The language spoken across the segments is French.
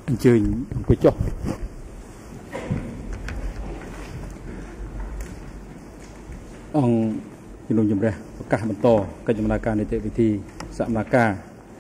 anh chơi cái chó ông thì nông dân ra cả một to cái chúng ta can để chạy thì sạm là ca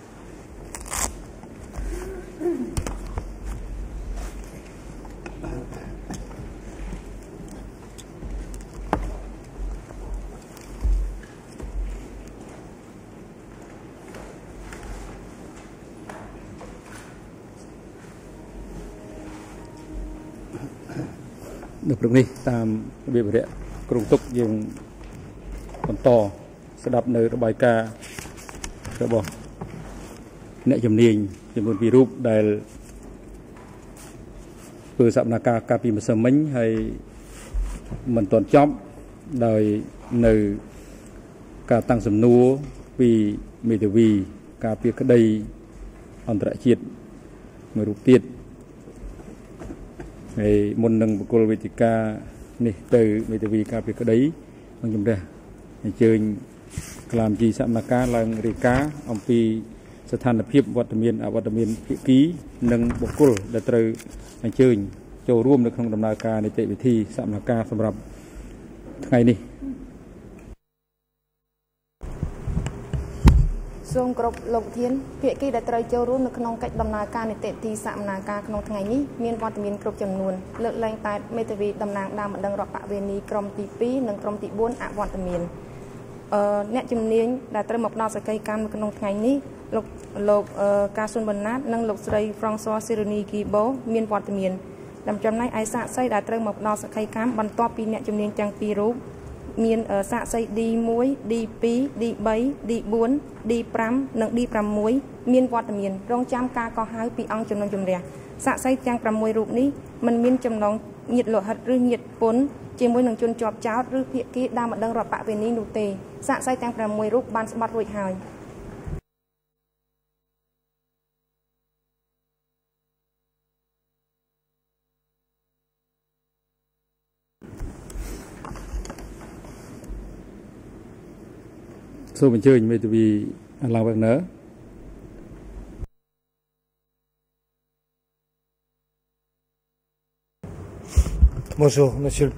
được được đi tam bị bể công túc dùng còn to sẽ đập nơi bài ca sẽ bỏ nệ chấm niên chấm một virus đại vừa sạm là ca capi mà sớm mấy hay mình toàn chóp đời nơi ca tăng sầm nua vì mê tử vì ca việc cái đây hoàn tại triệt người rụt tiệt ngày môn nâng cô về thì ca này từ mê tử vì ca việc cái đấy bằng chấm ra chơi làm gì sạm là ca là người cá ông piสถานភាពវត្តមានអវត្តមានភាគីនិងបុគ្គលដែលត្រូវអញ្ជើញចូលរួមនៅក្នុងដំណើរការនីតិវិធីសមនការសម្រាប់ថ្ងៃនេះសូមគោរពលោកប្រធានភាគីដែលត្រូវចូលរួមនៅក្នុងកិច្ចដំណើរការនីតិវិធីសមនការក្នុងថ្ងៃនេះមានវត្តមានគ្រប់ចំនួនលើកលែងតែមេធាវីតំណាងដើមបណ្ដឹងរដ្ឋបវេនីក្រុមទី2និងក្រុមទី4អវត្តមានអ្នកជំនាញដែលត្រូវមកផ្ដល់សកម្មកម្មនៅក្នុងថ្ងៃនេះលោកកាស៊ុនបណ្ណាតនិងលោកស្រីហ្វ្រង់ស៊័រសេរូនីគីបូមានវត្តមានចំណែកឯសាក្សីដែលត្រូវមកផ្ដល់សកម្មកម្មបន្ទាប់ពីអ្នកជំនាញទាំងពីររូបមានសាក្សី D1 D2 D3 D4 D5 និង D6 មានវត្តមានរងចាំការកោះហៅពីអង្គជំនុំជម្រះសាក្សីទាំង6រូបនេះមិនមានចំណងញាតិលោហិតឬញាតិពន្ធជាមួយនឹងជនជាប់ចោតឬភាគីដើមបណ្ដឹងរដ្ឋបវេនីនោះទេសាក្សីទាំង6រូបបានស្បត់រួចហើយសូមអញ្ជើញមេធាវីឡើងវឹកណើ Bonjour, Monsieur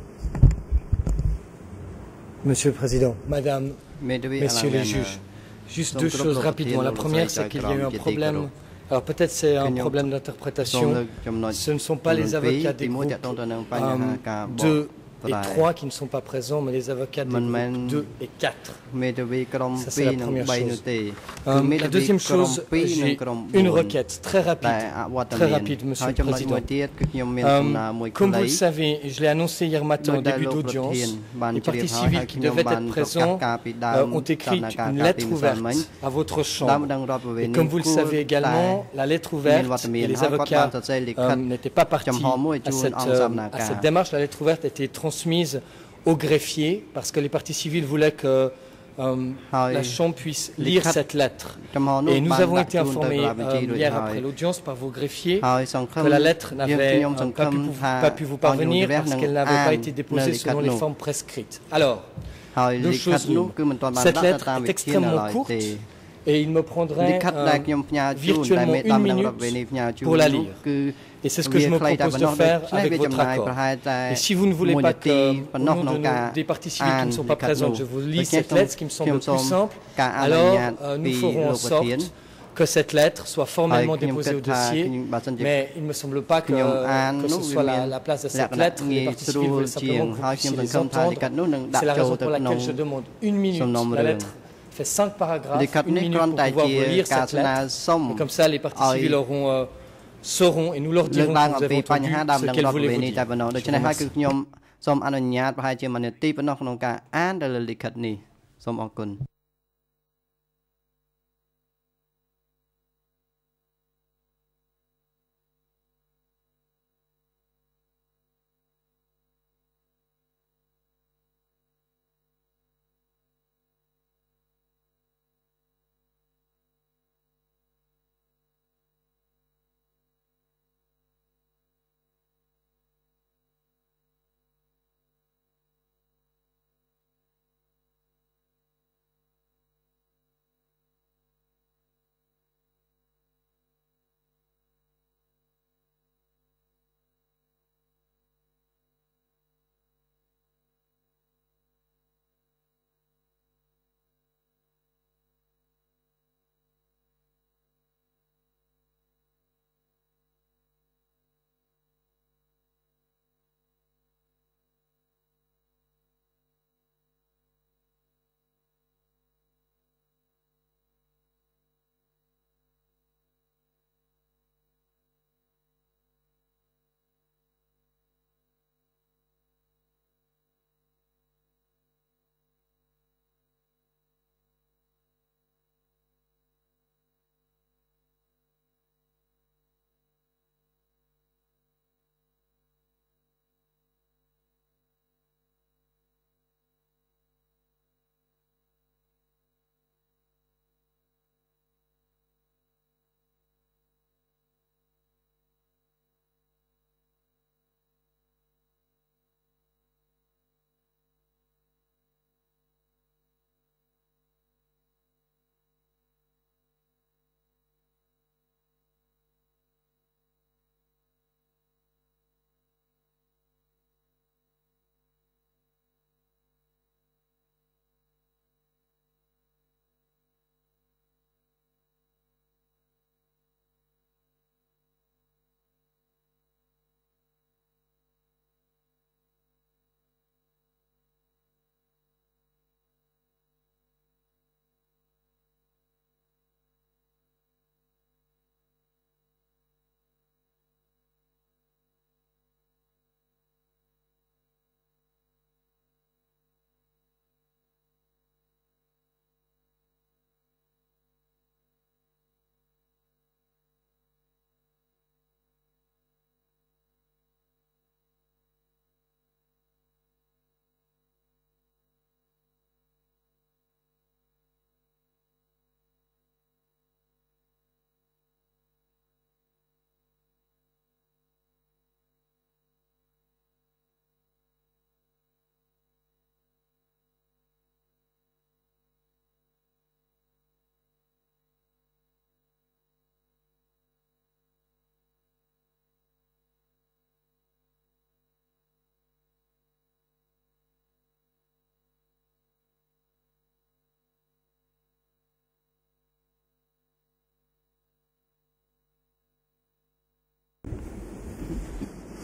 le Président, Madame, Messieurs les juges. Juste deux choses rapidement. La première, c'est qu'il y a eu un problème. Alors peut-être c'est un problème d'interprétation. Ce ne sont pas les avocats des groupes 2 et 3 qui ne sont pas présents, mais les avocats des groupes 2 et 4. Ça, c'est la première chose. La deuxième chose, j'ai une requête très rapide, Monsieur le Président. Comme vous le savez, je l'ai annoncé hier matin au début d'audience, les parties civiles qui devaient être présents ont écrit une lettre ouverte à votre chambre. Et comme vous le savez également, la lettre ouverte et les avocats n'étaient pas partis à cette démarche. La lettre ouverte a été transmise au greffier parce que les parties civiles voulaient que la Chambre puisse lire cette lettre. Et nous avons été informés hier après l'audience par vos greffiers que la lettre n'avait pas pu vous parvenir parce qu'elle n'avait pas été déposée selon les formes prescrites. Alors, deux choses. Cette lettre est extrêmement courte et il me prendrait virtuellement 1 minute pour la lire. Et c'est ce que je me propose de faire avec votre accord. Et si vous ne voulez pas que, au nom des parties civiles qui ne sont pas présentes, je vous lis cette lettre, ce qui me semble plus simple, alors nous ferons en sorte que cette lettre soit formellement déposée au dossier. Mais il ne me semble pas que ce soit la place de cette lettre. Les parties civiles veulent simplement que vous puissiez les entendre. C'est la raison pour laquelle je demande 1 minute. La lettre fait 5 paragraphes, 1 minute pour pouvoir vous lire cette lettre. Et comme ça, les parties civiles sauront et nous leur dirons que nous avons entendu ce qu'elles voulaient vous dire. Je vous remercie.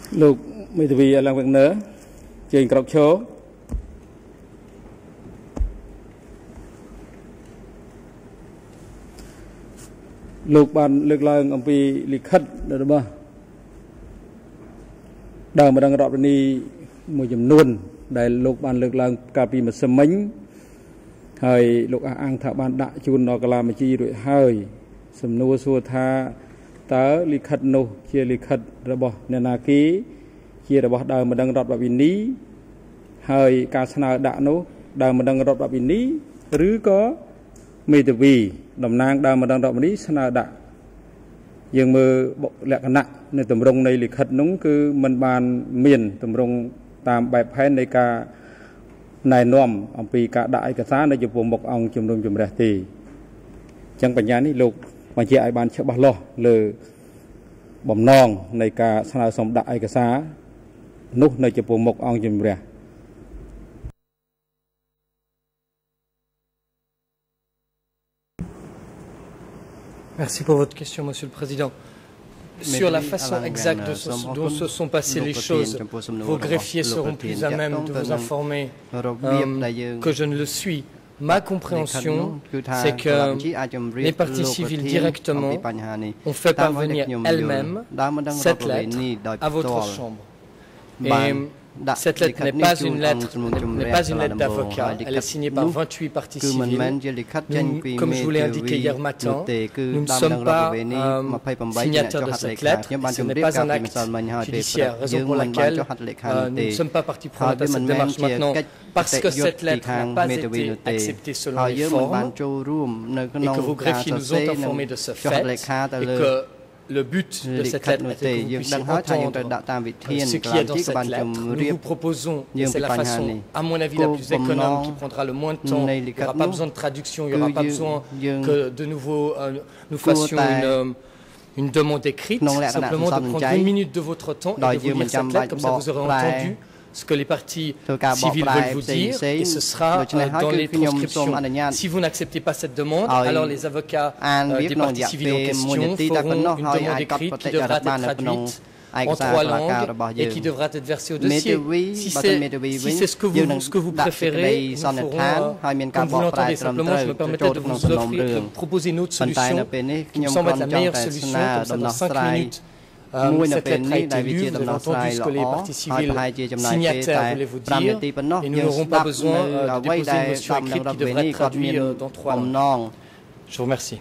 Look, maybe a lang nữa, chơi cọc chó. Look ban lực lang ông pi lịch khất được không? Đang mà đang đọc đi một chấm luôn, đại look ban lực lang cà pi mà sớm mánh, hơi look ăn thảo ban đã chun nó cả làm chi rồi hơi, sớm nô xua tha tớ lịch khất nô chia lịch khất rồi bỏ nên là ký chia rồi bỏ đang mà đang đọc ní, hơi cả sna đã nô, đang mà đang đọc ní, rứ có mê tử vì đồng nang đang mà đang đọc ní sna đã nhưng mà bộ lệ cái nặng nên tầm rong này lịch khất núng cứ mình bàn miền tầm rong tam bài phái này cả này nòm ông pi cả đại cả xã này chụp một ông chụp đông chụp đẹp thì chẳng phải nhá ní lục mà chị ai bàn chợ bát lo lờ bầm non này cả xã sống đại cả xã nút này chụp một ông chụp đẹp. Merci pour votre question, Monsieur le Président. Sur la façon exacte dont se sont passées les choses, vos greffiers seront plus à même de vous informer que je ne le suis. Ma compréhension, c'est que les parties civiles directement ont fait parvenir elles-mêmes cette lettre à votre chambre. Et cette lettre n'est pas une lettre d'avocat, elle est signée par 28 parties civiles. Comme je vous l'ai indiqué hier matin, nous ne sommes pas signataires de cette lettre, ce n'est pas un acte judiciaire, raison pour laquelle nous ne sommes pas partie prenante à cette démarche maintenant, parce que cette lettre n'a pas été acceptée selon les formes, et que vos greffiers nous ont informés de ce fait, et que le but de cette lettre est que vous puissiez entendre ce qu'il y a dans cette lettre. Nous vous proposons, et c'est la façon, à mon avis, la plus économe, qui prendra le moins de temps. Il n'y aura pas besoin de traduction, il n'y aura pas besoin que de nouveau nous fassions une demande écrite, simplement de prendre 1 minute de votre temps et de vous lire cette lettre, comme ça vous aurez entendu ce que les parties civiles veulent vous dire, et ce sera dans les transcriptions. Si vous n'acceptez pas cette demande, alors les avocats des parties civiles en question feront une demande écrite qui devra être traduite en 3 langues et qui devra être versée au dossier. Si c'est ce que vous préférez, nous ferons, comme vous l'entendez simplement, je me permettais de vous offrir, de proposer une autre solution qui me semble être la meilleure solution, comme ça dans 5 minutes. Cette lettre a été lue, vous avez entendu ce que les parties civiles signataires voulaient vous dire, et nous n'aurons pas besoin de déposer une motion écrite qui devrait être traduite dans 3 langues. Je vous remercie.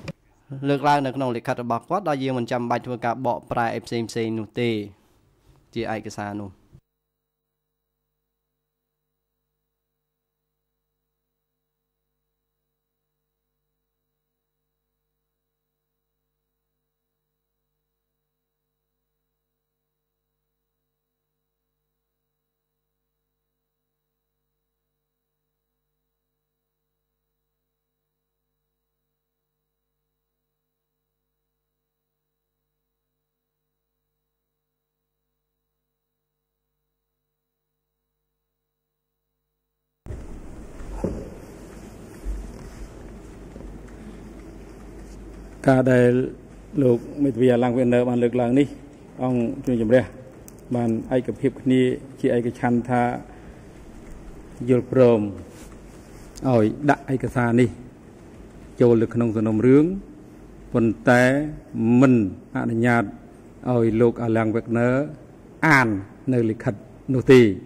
Cả đại lục mấy vị làng Việt Nam ban lực làng ní ông chuyên chấm ra ban ai cập hiệp ní chị ai cái chăn tha dồn prom ỏi đại ai cái xa ní châu lực nông dân nông rướng phần té mình anh nhạt ỏi lục ở làng Việt Nam an nơi lịch khất nô tỳ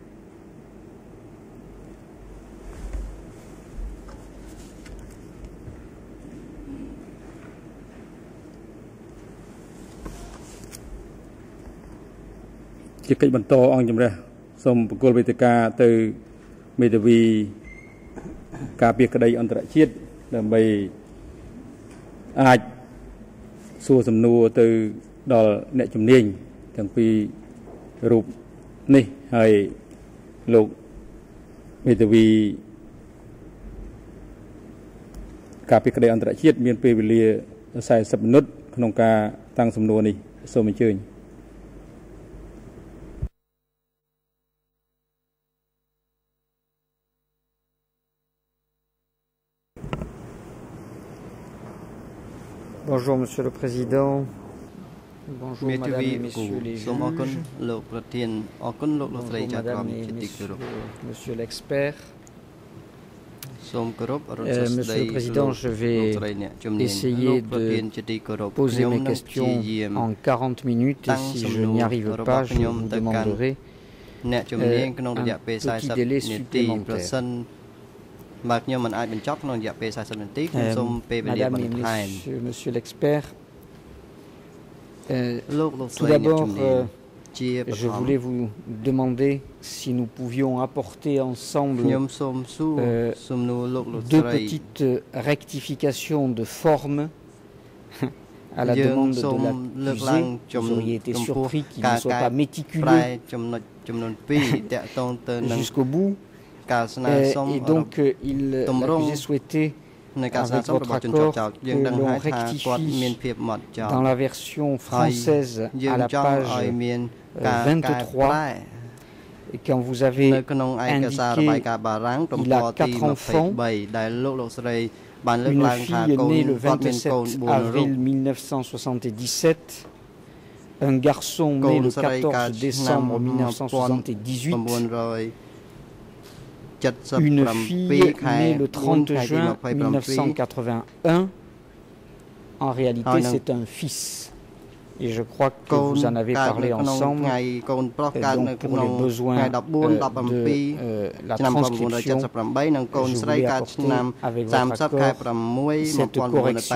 chỉ cách bắn to ông chấm ra xong cô bị ca từ mấy từ vì cả việc cái đây anh ta chết là mày ai xua sầm nua từ đò nẹt chấm niên thằng phi rụp nè hay lục mấy từ vì cả việc cái đây anh ta chết miền phi bị lia sai sập nút không ca tăng sầm nua này xong mình chơi. Bonjour Monsieur le Président. Bonjour Madame et Messieurs les juges. Bonjour Madame et Monsieur l'expert. Monsieur le Président, je vais essayer de poser mes questions en 40 minutes et si je n'y arrive pas, je vous demanderai un petit délai supplémentaire. Madame et Monsieur l'expert, tout d'abord, je voulais vous demander si nous pouvions apporter ensemble deux petites rectifications de forme à la demande de l'accusé. Vous auriez été surpris qu'il ne soit pas méticuleux jusqu'au bout. Et donc, l'accusé souhaitait, avec votre accord, que l'on rectifie dans la version française à la page 23, et quand vous avez indiqué qu'il a 4 enfants, une fille née le 27 avril 1977, un garçon né le 14 décembre 1978, une fille née le 30 juin 1981. En réalité, c'est un fils. Et je crois que vous en avez parlé ensemble. Donc, pour les besoins de la transcription, je voulais apporter avec votre accord cette correction.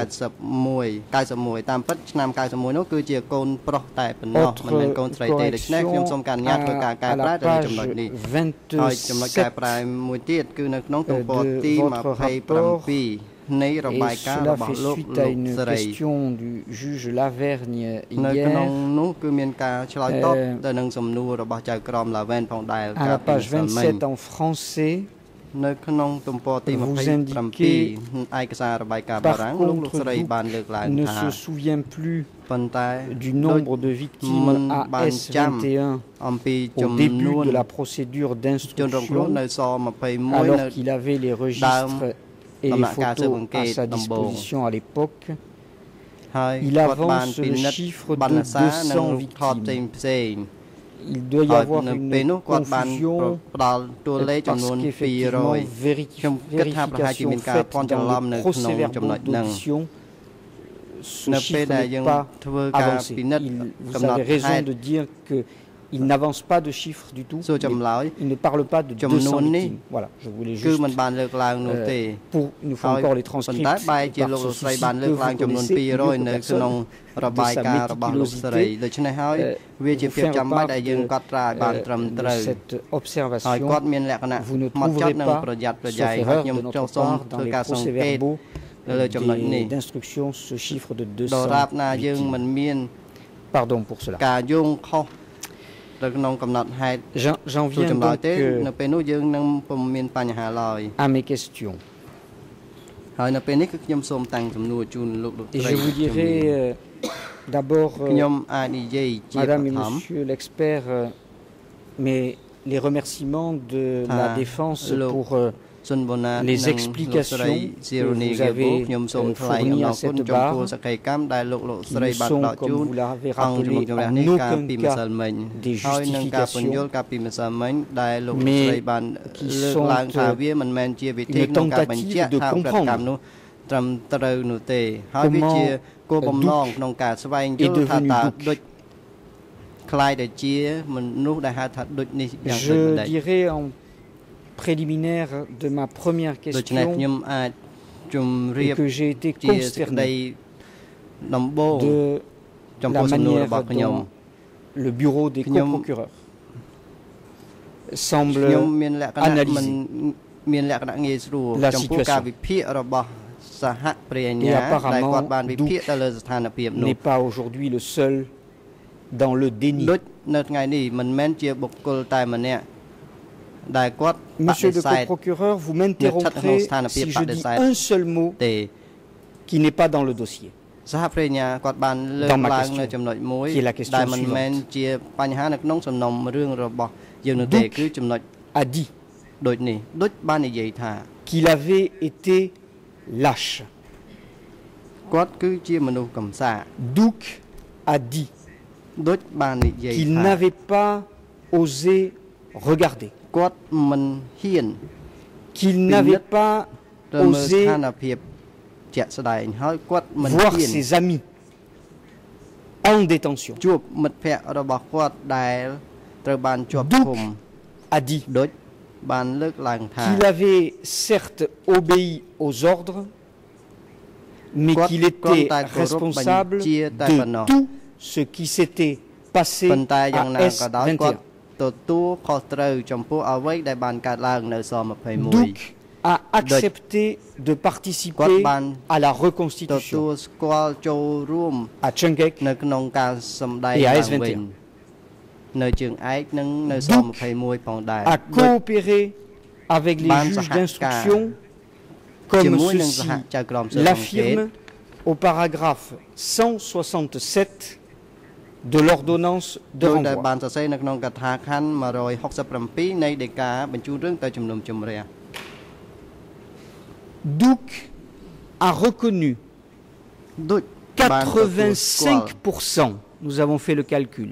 Autre correction à la page 27 de votre rapport. Et cela fait suite à une question du juge Lavergne hier. À la page 27 en français, vous indiquez, par contre, vous ne se souvient plus du nombre de victimes AS21 au début de la procédure d'instruction, alors qu'il avait les registres et les photos à sa disposition à l'époque. Il avance le chiffre de 200 victimes. Il doit y avoir une confusion parce qu'effectivement, vérification faite dans le procès-verbaux d'audition, ce chiffre n'est pas avancé. Vous avez raison de dire que il n'avance pas de chiffres du tout. Il ne parle pas de 200 victimes. Voilà, je voulais juste... il nous faut encore les transcripts par ce souci que vous connaissez mieux que personne de sa méticulosité. Vous faire part de cette observation. Vous ne trouverez pas, sauf erreur de notre part, dans les procès-verbaux d'instruction ce chiffre de 200 victimes. Pardon pour cela. J'en viens donc à mes questions. Et je vous dirai d'abord, Madame et Monsieur l'expert, mais les remerciements de la défense pour les explications que vous avez fournies à cette barre, qui ne sont, comme vous l'avez rappelé, en aucun cas des justifications, mais qui sont une tentative de comprendre comment Duc est devenu Duc. Je dirais en préliminaire de ma première question et que j'ai été consterné de la manière dont le bureau des coprocureurs semble analyser la situation. Et apparemment, Duc n'est pas aujourd'hui le seul dans le déni. Monsieur le coprocureur, vous m'interromprez si je dis un seul mot qui n'est pas dans le dossier. Dans ma question, qui est la question suivante. Duc a dit qu'il avait été lâche. Duc a dit qu'il n'avait pas osé regarder, qu'il n'avait pas osé voir ses amis en détention. Duke a dit qu'il avait certes obéi aux ordres, mais qu'il était responsable de tout ce qui s'était passé à S21. Duke a accepté de participer à la reconstitution à Chungek et à S21. Duke a coopéré avec les juges d'instruction comme ceci l'affirme au paragraphe 167 de l'ordonnance de renvoi. Duke a reconnu 85%, nous avons fait le calcul,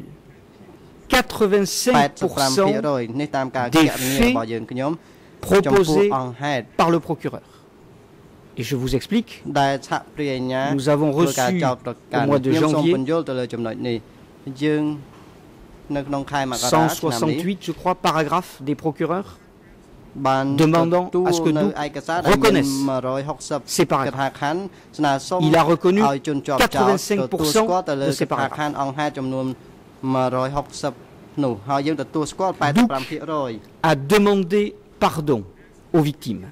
85% des faits proposés par le procureur. Et je vous explique, nous avons reçu au mois de janvier 168, je crois, paragraphes des procureurs demandant à ce que Duke reconnaisse ces paragraphes. Il a reconnu 85% de ces paragraphes. Duke a demandé pardon aux victimes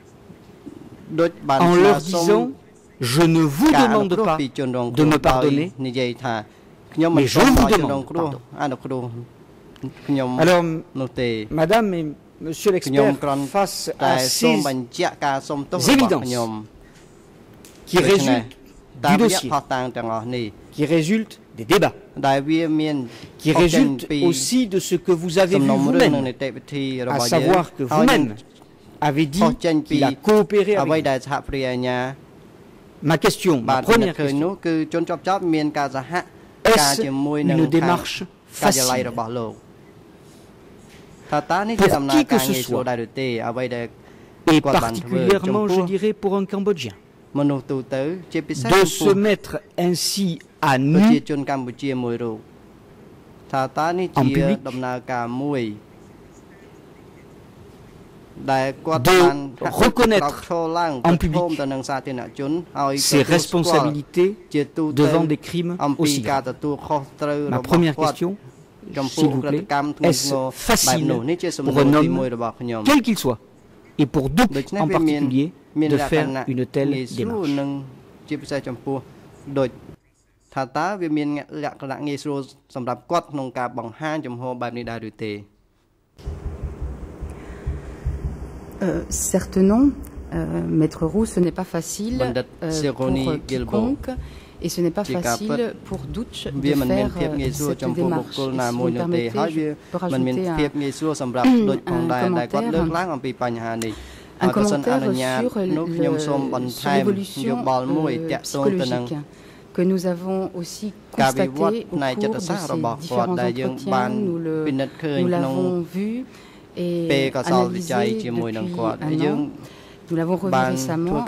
en leur disant « Je ne vous demande pas de me pardonner, mais je vous demande pardon. » Alors, Madame et Monsieur l'expert, face à ces évidences qui résultent du dossier, qui résultent des débats, qui résultent aussi de ce que vous avez vu vous-même, à savoir que vous-même avez dit qu'il a coopéré avec vous. Ma question, ma première question, est-ce une démarche facile pour qui que ce soit, et particulièrement, je dirais, pour un Cambodgien, de se mettre ainsi à nu en public, de reconnaître en public ses responsabilités devant des crimes aussi graves. Ma première question, s'il vous plaît, est-ce facile pour un homme, quel qu'il soit, et pour Duke en particulier, de faire une telle démarche? Certes non, Maître Roux, ce n'est pas facile pour quiconque. Et ce n'est pas facile pour Duke de faire cette démarche. Et si vous me permettez, je peux rajouter un commentaire sur l'évolution psychologique que nous avons aussi constaté au cours de ces différents entretiens. Nous l'avons vu et analysé depuis un an. Nous l'avons revu récemment.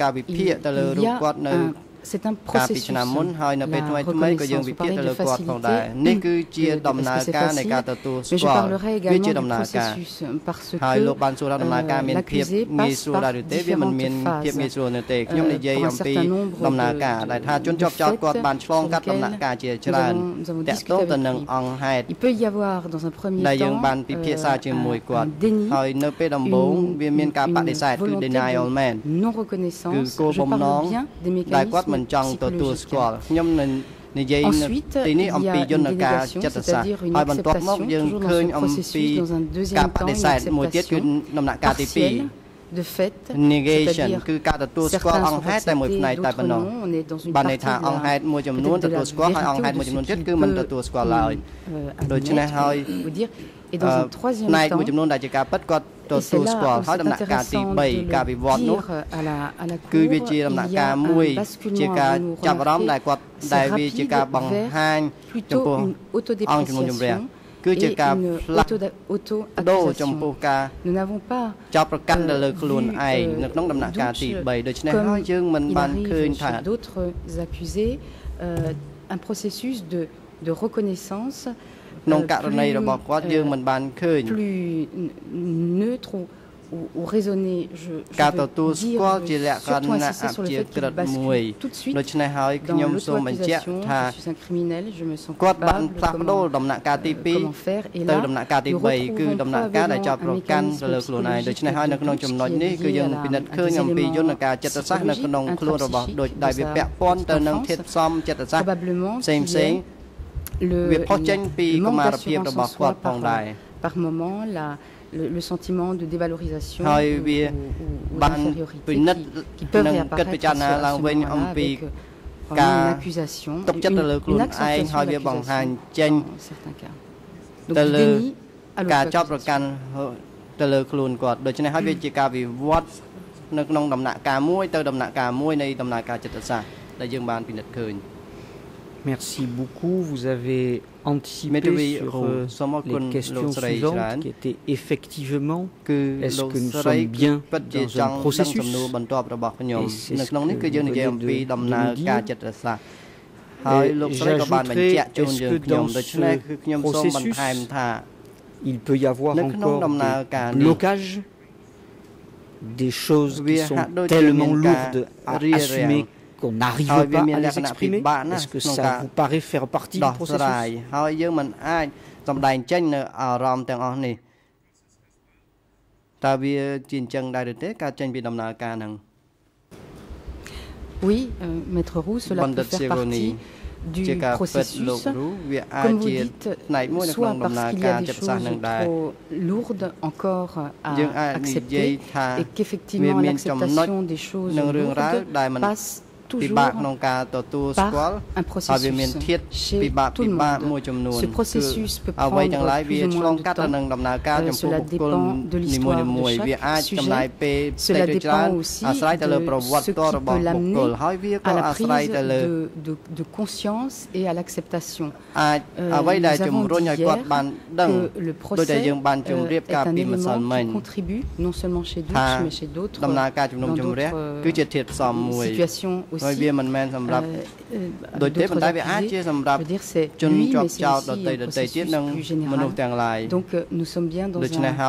C'est un processus. La reconnaissance, vous parlez de facilité. Est-ce que c'est facile? Mais je parlerai également du processus parce que l'accusé passe par différentes phases. Pour un certain nombre de faits sur lesquels nous avons discuté avec lui. Il peut y avoir dans un premier temps un déni, une volonté de non-reconnaissance. Je parle bien des mécanismes psychologiques. Ensuite, il y a une délégation, c'est-à-dire une acceptation, toujours dans ce processus, dans un deuxième temps, une acceptation partielle de fait, c'est-à-dire certains sont acceptés, d'autres non. On est dans une partie de la vérité ou de ce qu'il peut vous dire. Et dans un troisième temps, c'est là où c'est intéressant de le dire à la Cour. Il y a un basculement, vous remarquez, c'est rapide vers plutôt une autodépréciation et une auto-accusation. Nous n'avons pas vu d'autres accusés un processus de reconnaissance plus neutre ou raisonné. Je veux dire, surtout insister sur le fait qu'il bascule tout de suite dans l'auto-accusation. Je suis un criminel, je me sens coupable, comment faire. Et là, nous retrouvons probablement un mécanisme psychologique qui est lié à des éléments psychologiques, intrapsychiques de sa enfance, probablement qu'il est le manque d'assurance en soi par moment, le sentiment de dévalorisation ou d'infériorité qui peut réapparaître à ce moment-là avec une accusation, une accentuation de l'accusation dans certains cas. Donc du déni à l'auto-accusation. Merci beaucoup. Vous avez anticipé sur les questions suivantes qui étaient effectivement est-ce que nous sommes bien dans un processus et c'est ce que vous venez de nous dire. J'ajouterai, est-ce que dans ce processus il peut y avoir encore des blocages, des choses qui sont tellement lourdes à assumer qu'on n'arrive pas à les exprimer? Est-ce que ça vous paraît faire partie du processus? Oui, Maître Roux, cela peut faire partie du processus. Comme vous dites, soit parce qu'il y a des choses trop lourdes encore à accepter et qu'effectivement l'acceptation des choses lourdes passe toujours par un processus chez tout le monde. Ce processus peut prendre plus ou moins de temps. Cela dépend de l'histoire de chaque sujet. Cela dépend aussi de ce qui peut l'amener à la prise de conscience et à l'acceptation. Nous avons dit hier que le procès est un élément qui contribue non seulement chez Dutch mais chez d'autres dans d'autres situations aussi. D'autres accusés, je veux dire, c'est lui, mais c'est aussi un processus plus général. Donc nous sommes bien dans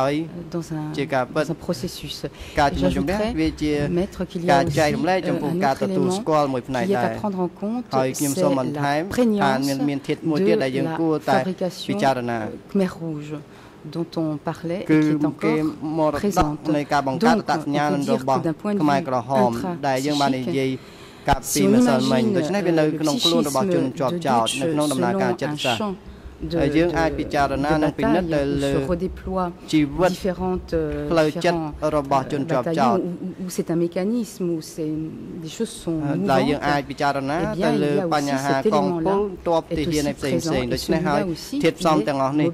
un processus. J'ajouterais, Maître, qu'il y a aussi un autre élément qui est à prendre en compte, c'est la prégnance de la fabrication Khmer Rouge dont on parlait et qui est encore présente. Donc, on peut dire que d'un point de vue intrapsychique, si on imagine le psychisme de Dutch selon un champ de bataille où se redéploient différents bataillons, où c'est un mécanisme, où des choses sont mouvantes, eh bien, il y a aussi cet élément-là est aussi présent et celui-là aussi il est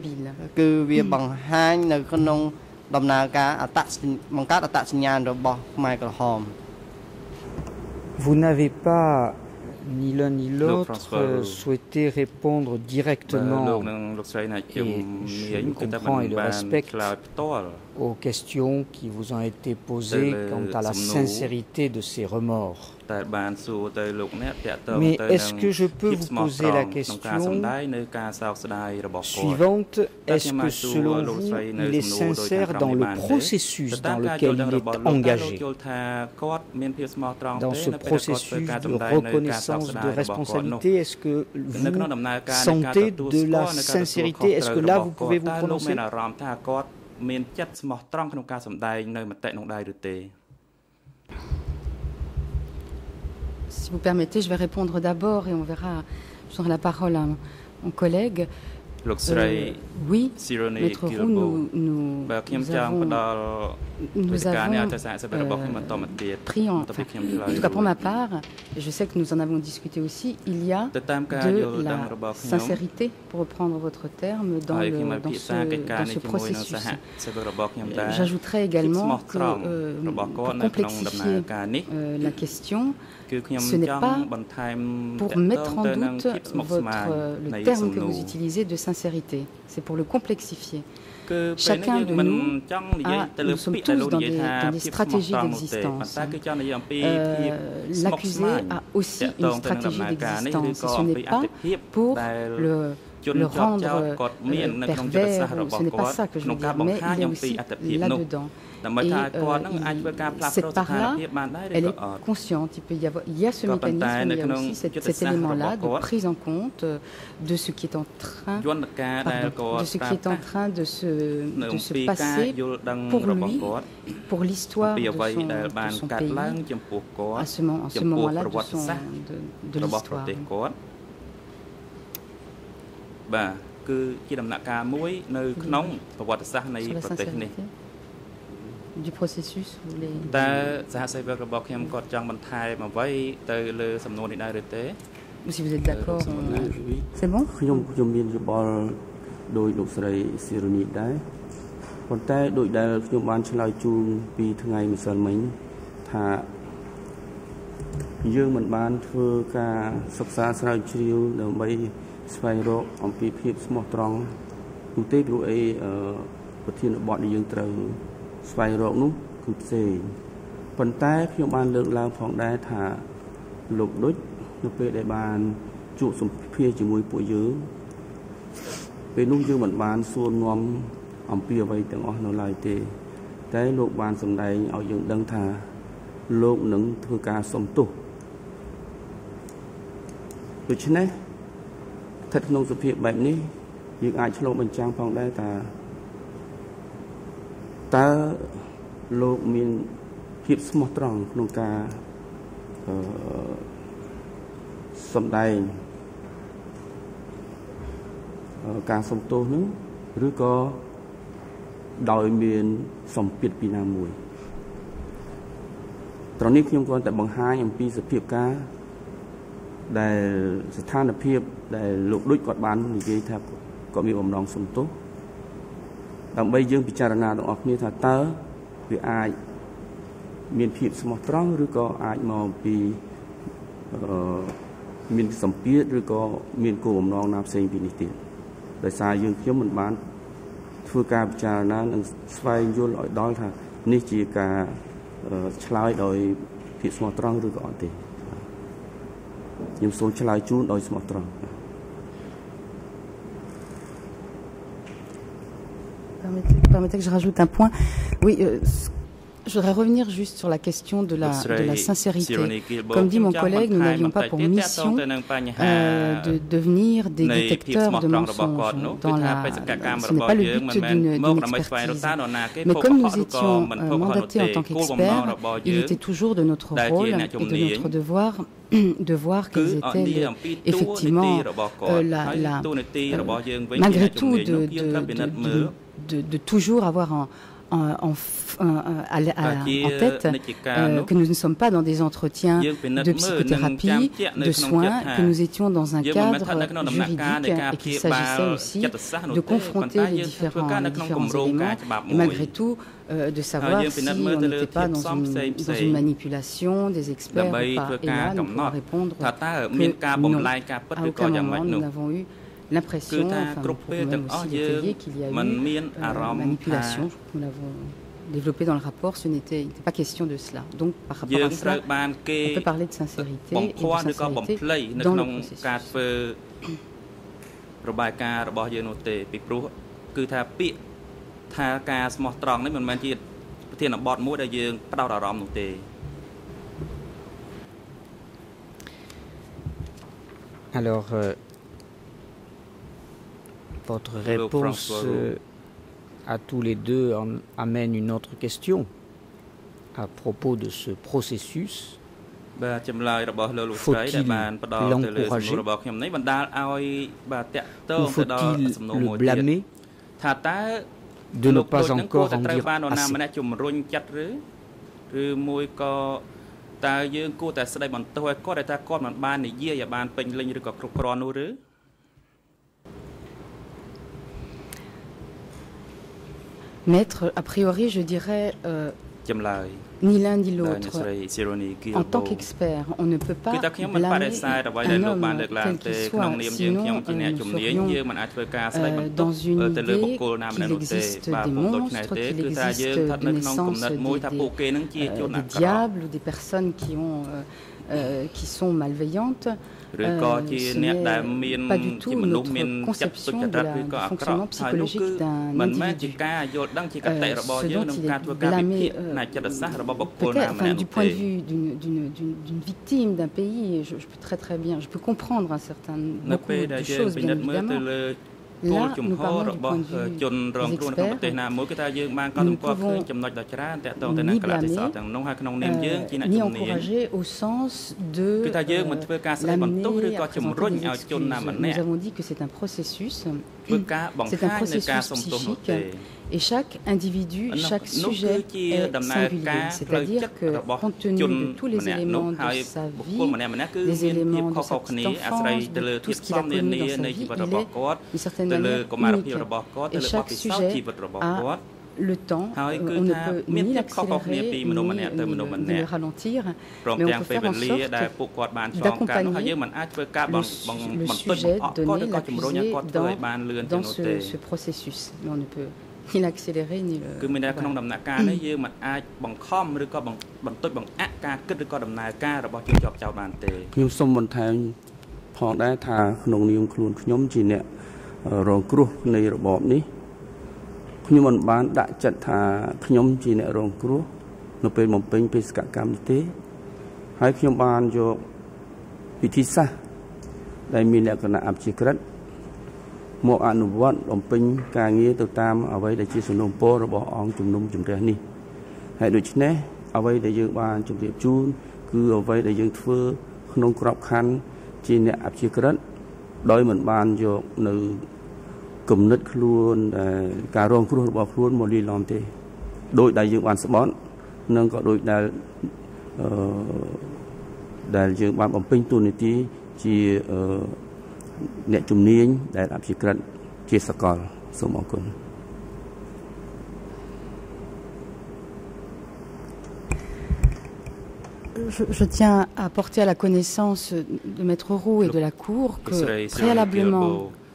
mobile. Vous n'avez pas, ni l'un ni l'autre, souhaité répondre directement, et je le comprends et le respecte, aux questions qui vous ont été posées quant à la sincérité de ces remords. Mais est-ce que je peux vous poser la question suivante? Est-ce que selon vous, il est sincère dans le processus dans lequel il est engagé? Dans ce processus de reconnaissance de responsabilité, est-ce que vous sentez de la sincérité? Est-ce que là, vous pouvez vous prononcer? Si vous permettez, je vais répondre d'abord et on verra, je donnerai la parole à mon collègue. oui, Maître Roux, nous avons pris en tout cas pour ma part, et je sais que nous en avons discuté aussi, il y a de la sincérité, pour reprendre votre terme, dans ce processus. J'ajouterais également que pour complexifier la question, ce n'est pas pour mettre en doute le terme que vous utilisez de sincérité, c'est pour le complexifier. Chacun de nous sommes tous dans des stratégies d'existence. L'accusé a aussi une stratégie d'existence, et ce n'est pas pour le rendre pervers, ce n'est pas ça que je veux dire, mais il est aussi là-dedans. Et cette part-là, elle est consciente. Il y a ce mécanisme, il y a aussi cet élément-là de prise en compte de ce qui est en train, de se passer pour lui, pour l'histoire de son pays, à ce moment-là de l'histoire. Du processus ou les... Si vous êtes d'accord, c'est bon? ស្វែងរកនោះគឺផ្សេងប៉ុន្តែខ្ញុំបានលើកឡើងផងដែរថាលោកដូចនៅពេលដែលបានជួបសម្ភាសជាមួយពួកយើងពេលនោះយើងមិនបានសួរនាំអំពីអ្វីទាំងអស់នៅឡើយទេតែលោកបានសម្ដែងឲ្យយើងដឹងថាលោកនឹងធ្វើការសុំទោសដូច្នេះស្ថិតក្នុងសភាពបែបនេះយើងអាចឆ្លុះបញ្ចាំងផងដែរថាតើលោកមានភាពស្មោះត្រង់ក្នុងការសម្ដែងការសុំទោសនឹងឬក៏ដោយមានសម្ពាធពីណាមួយត្រង់នេះខ្ញុំគ្រាន់តែបង្ហាញអំពីសភាពការដែលស្ថានភាពដែលលោកដូចគាត់បាននិយាយថាគាត់មានបំណងសុំទោសដើម្បីយើងពិចារណាទាំងអស់គ្នាថាតើវាអាចមានភាពស្មោះត្រង់ឬក៏អាចមកពីមានសម្ពាធឬក៏មានគោលបំណងណាផ្សេងពីនេះទៀតដោយសារយើងខ្ញុំមិនបានធ្វើការពិចារណានិងស្វែងយល់ឲ្យដល់ថានេះជាការឆ្លើយដោយភាពស្មោះត្រង់ឬក៏អត់ទេខ្ញុំសូមឆ្លើយជូនដោយស្មោះត្រង់ Permettez que je rajoute un point. Oui, je voudrais revenir juste sur la question de la sincérité. Comme dit mon collègue, nous n'avions pas pour mission de devenir des détecteurs de mensonges. Ce n'est pas le but d'une expertise. Mais comme nous étions mandatés en tant qu'experts, il était toujours de notre rôle et de notre devoir de voir quels étaient effectivement malgré tout de toujours avoir en tête que nous ne sommes pas dans des entretiens de psychothérapie, de soins, que nous étions dans un cadre juridique et qu'il s'agissait aussi de confronter les différents éléments et malgré tout de savoir si on n'était pas dans une manipulation des experts ou pas. Et là, nous pouvons répondre que non, à aucun moment nous n'avons eu l'impression, enfin, nous pouvons même aussi détailler qu'il y a eu manipulation. Nous l'avons développé dans le rapport, ce n'était pas question de cela. Donc, par rapport à cela, on peut parler de sincérité et de sincérité dans le processus. របាយការណ៍របស់យើងនោះទេពីព្រោះគឺថាពាក្យថាការស្មោះត្រង់នេះមិនមែនជាប្រធានបទមួយដែលយើងផ្ដោតអារម្មណ៍នោះទេ Alors votre réponse à tous les deux amène une autre question à propos de ce processus Faut-il l'encourager ou faut-il le blâmer de ne pas encore en dire assez? ឬមួយក៏តើយើងគួរតែស្ដីបន្ទោសឲ្យគាត់ដែលថាគាត់មិនបាននិយាយឲ្យបានពេញលេញឬក៏គ្រប់គ្រាន់នោះឬ Maître, a priori, je dirais ni l'un ni l'autre. En tant qu'expert, on ne peut pas blâmer un homme quel qu'il soit, sinon nous serions dans une idée qu'il existe des monstres, qu'il existe de naissance des diables ou des personnes qui sont malveillantes. Ce n'est pas du tout notre conception du fonctionnement psychologique d'un individu. Ce dont il est blâmé, peut-être, du point de vue d'une victime d'un pays, je peux très bien, je peux comprendre un certain beaucoup de choses, bien évidemment. Là, nous parlons du point de vue des experts. Nous ne pouvons ni blâmer, ni encourager au sens de l'amener à présenter des excuses. Nous avons dit que c'est un processus psychique. Et chaque individu, chaque sujet est singulier. C'est-à-dire que, compte tenu de tous les éléments de sa vie, des éléments de sa petite enfance, de tout ce qu'il a connu dans sa vie, il est d'une certaine manière unique. Et chaque sujet a le temps. On ne peut ni l'accélérer, ni le ralentir, mais on peut faire en sorte d'accompagner le sujet, donner, l'accuser dans ce processus. Mais on ne peut ni l'accélérer ni le គឺមានតែក្នុងដំណាក់កាលនេះយើងមិនអាចបង្ខំឬក៏បន្ទប់បង្អាក់ការគិតឬក៏ដំណើរការរបស់ជនជាប់ចោទបានទេខ្ញុំសូមបន្ថែមផងដែរថាក្នុងនាមខ្លួនខ្ញុំជាអ្នករងគ្រោះនៃរបបនេះខ្ញុំមិនបានដាក់ចិត្តថាខ្ញុំជាអ្នករងគ្រោះនៅពេលបំពេញបេសកកម្មនេះទេហើយខ្ញុំបានយកវិធីសាស្ត្រដែលមានលក្ខណៈអព្យាក្រឹតមកអនុវត្តបំពេញការងារទៅតាមអ្វីដែលជាសំណូមពររបស់អង្គជំនុំជម្រះនេះហើយដូច្នេះអ្វីដែលយើងបានជម្រាបជូនគឺអ្វីដែលយើងធ្វើក្នុងក្របខ័ណ្ឌជាអ្នកអព្យាក្រឹតដោយមិនបានយកនៅគំនិតខ្លួនការរងគ្រោះរបស់ខ្លួនមកលាយឡំទេដោយដែលយើងបានស្បត់និងក៏ដោយដែលយើងបានបំពេញតួនាទីជាអ្នកជំនាញដែលអព្យាក្រឹតជាសកលសូមអរគុណ Je tiens à porter à la connaissance de Maître Roux et de la Cour que préalablement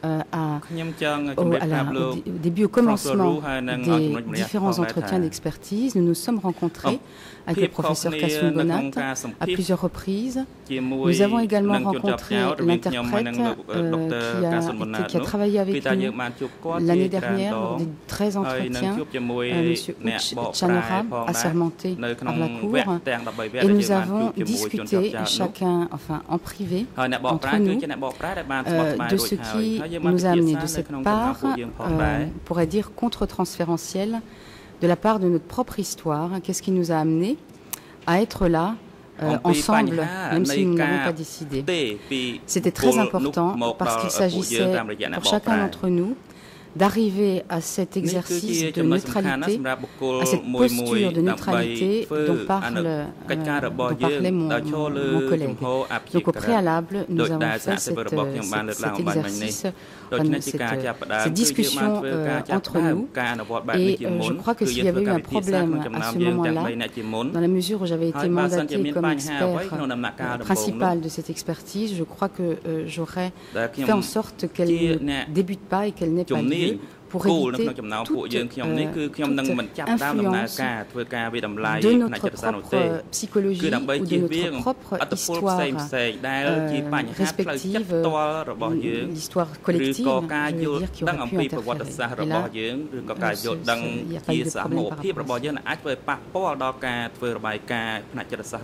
au commencement des différents entretiens d'expertise, nous nous sommes rencontrés avec le professeur Kassoum Bonat à plusieurs reprises. Nous avons également rencontré l'interprète qui a travaillé avec nous l'année dernière lors des 13 entretiens, M. Chanora, assermenté par la Cour, et nous avons discuté chacun, enfin en privé, entre nous, de ce qui nous a amené de cette part, on pourrait dire contre-transférentielle, de la part de notre propre histoire. Qu'est-ce qui nous a amené à être là ensemble, même si nous n'avons pas décidé. C'était très important parce qu'il s'agissait pour chacun d'entre nous d'arriver à cet exercice de neutralité, à cette posture de neutralité dont parlait mon collègue. Donc au préalable, nous avons fait cet exercice, cette discussion entre nous. Et je crois que s'il y avait eu un problème à ce moment-là, dans la mesure où j'avais été mandatée comme expert principal de cette expertise, je crois que j'aurais fait en sorte qu'elle ne débute pas et qu'elle n'ait pas lieu, pour éviter toute influence de notre propre psychologie ou de notre propre histoire respective, l'histoire collective, je veux dire, qui aurait pu interférer. Et là, il n'y a pas eu de problème par rapport à ça.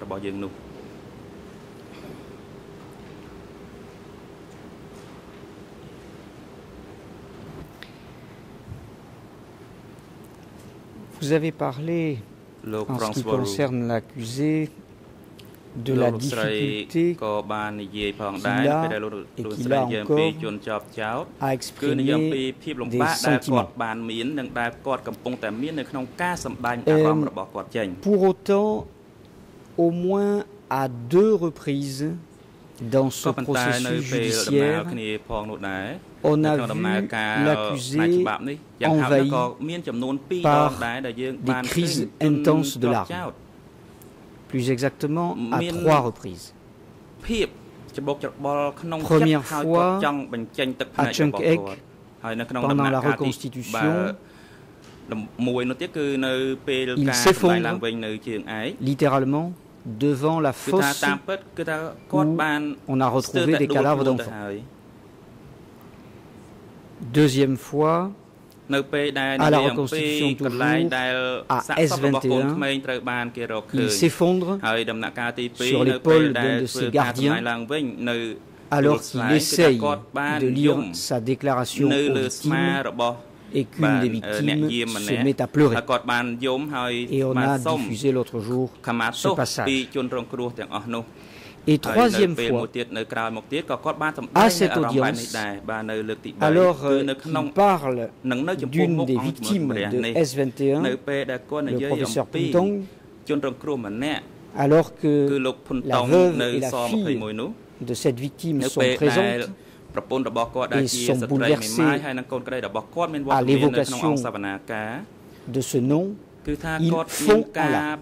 Vous avez parlé, en ce qui concerne l'accusé, de la difficulté qu'il a et qu'il a encore à exprimer des sentiments. Pour autant, au moins à 2 reprises dans ce processus judiciaire, on a vu l'accusé envahi par des crises intenses de larmes. Plus exactement, à 3 reprises. Première fois à Chungk-ek, pendant la reconstitution, il s'effondre littéralement devant la fosse où on a retrouvé des cadavres d'enfants. Deuxième fois, à la reconstitution toujours, à S21, il s'effondre sur l'épaule d'un de ses gardiens alors qu'il essaye de lire sa déclaration aux victimes et qu'une des victimes se met à pleurer. Et on a diffusé l'autre jour ce passage. Et troisième fois, à cette audience, alors qu'il parle d'une des victimes de S21, le professeur Puntong, alors que la veuve et la fille de cette victime sont présentes et sont bouleversées à l'évocation de ce nom, ils font en larmes.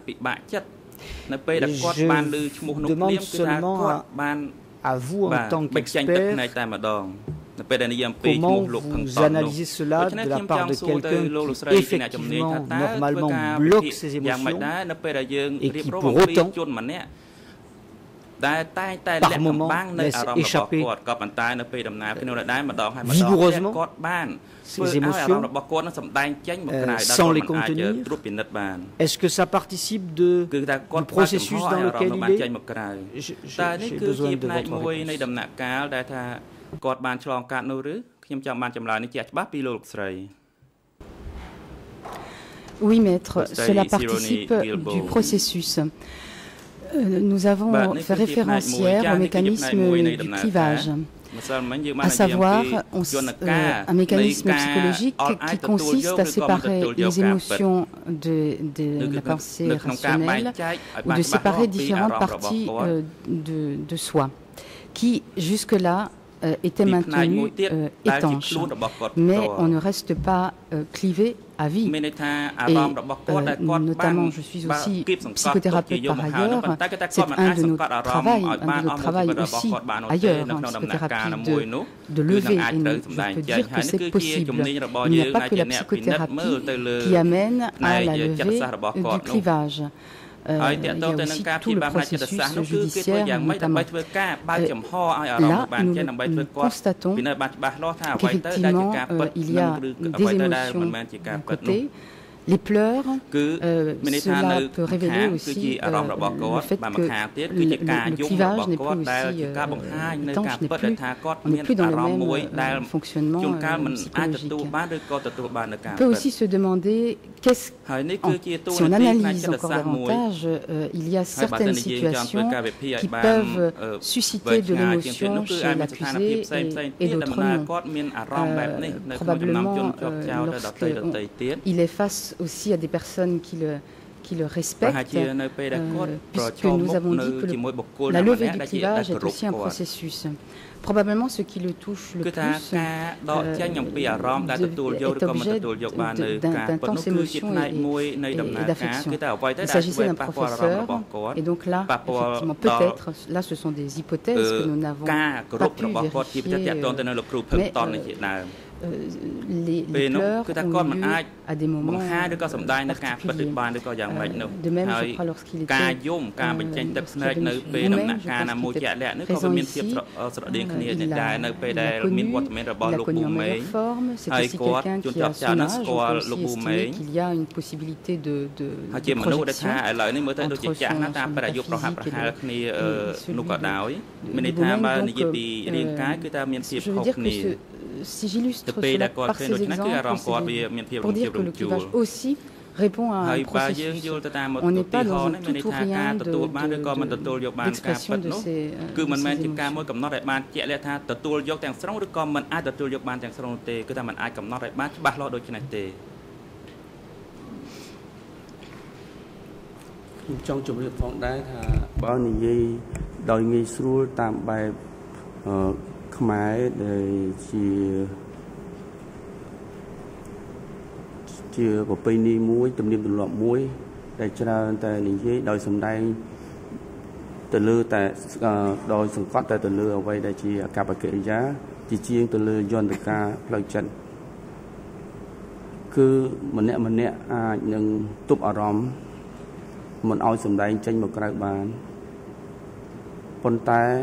Je demande seulement à vous, en tant qu'expert, comment vous analysez cela de la part de quelqu'un qui, effectivement, normalement, bloque ses émotions et qui, pour autant, par moments, laisse échapper vigoureusement ces émotions sans les contenir. Est-ce que ça participe du processus dans lequel il est? J'ai besoin de votre réponse. Oui, maître, cela participe du processus. Nous avons fait référence hier au mécanisme du clivage, à savoir un mécanisme psychologique qui consiste à séparer les émotions de la pensée rationnelle ou de séparer différentes parties de soi, qui jusque-là étaient maintenues étanches. Mais on ne reste pas clivé à vie. Et notamment, je suis aussi psychothérapeute par ailleurs. C'est un de nos travaux aussi ailleurs, en psychothérapie, de lever. Et je peux dire que c'est possible. Il n'y a pas que la psychothérapie qui amène à la levée du clivage. Il y a aussi tout le processus judiciaire, notamment. Là, nous constatons qu'effectivement, il y a des émotions d'un côté, les pleurs, cela peut révéler aussi le fait que le clivage n'est plus aussi étanche, on n'est plus dans le même fonctionnement psychologique. On peut aussi se demander, si on analyse encore davantage, il y a certaines situations qui peuvent susciter de l'émotion chez l'accusé et d'autres non. Probablement, lorsqu'il est face aussi à des personnes qui le respectent, puisque nous avons dit que la levée du clivage est aussi un processus. Probablement ce qui le touche le plus est objet d'un intense émotion et d'affection. Il s'agissait d'un professeur, et donc là, effectivement, peut-être, là ce sont des hypothèses que nous n'avons pas pu vérifier, mais les pleurs ont lieu à des moments particuliers. De même, je crois, lorsqu'il était présent ici, il a connu en meilleure forme. C'est aussi quelqu'un qui a son âge. On peut aussi estimer qu'il y a une possibilité de projection entre son état physique et celui de vous-même. Je veux dire que si j'illustre cela par ces exemples, c'est pour dire que le clivage aussi répond à un processus. On n'est pas dans un tout ou rien d'expression de ces émotions. Trong chụp việc phong đá là bao nhiêu đòi nghi sưu tạm bài khmái để chia của pini muối tầm niệm tầm loạn muối để cho ra tại những đòi sầm đai từ lư tại đòi sừng cót tại từ lư ở đây để chỉ cặp kệ giá chỉ chiên từ lư dọn từ ca lời trận cứ mình nè nhưng tụp ở róm mình ao sầm đai tranh một cái bàn con tay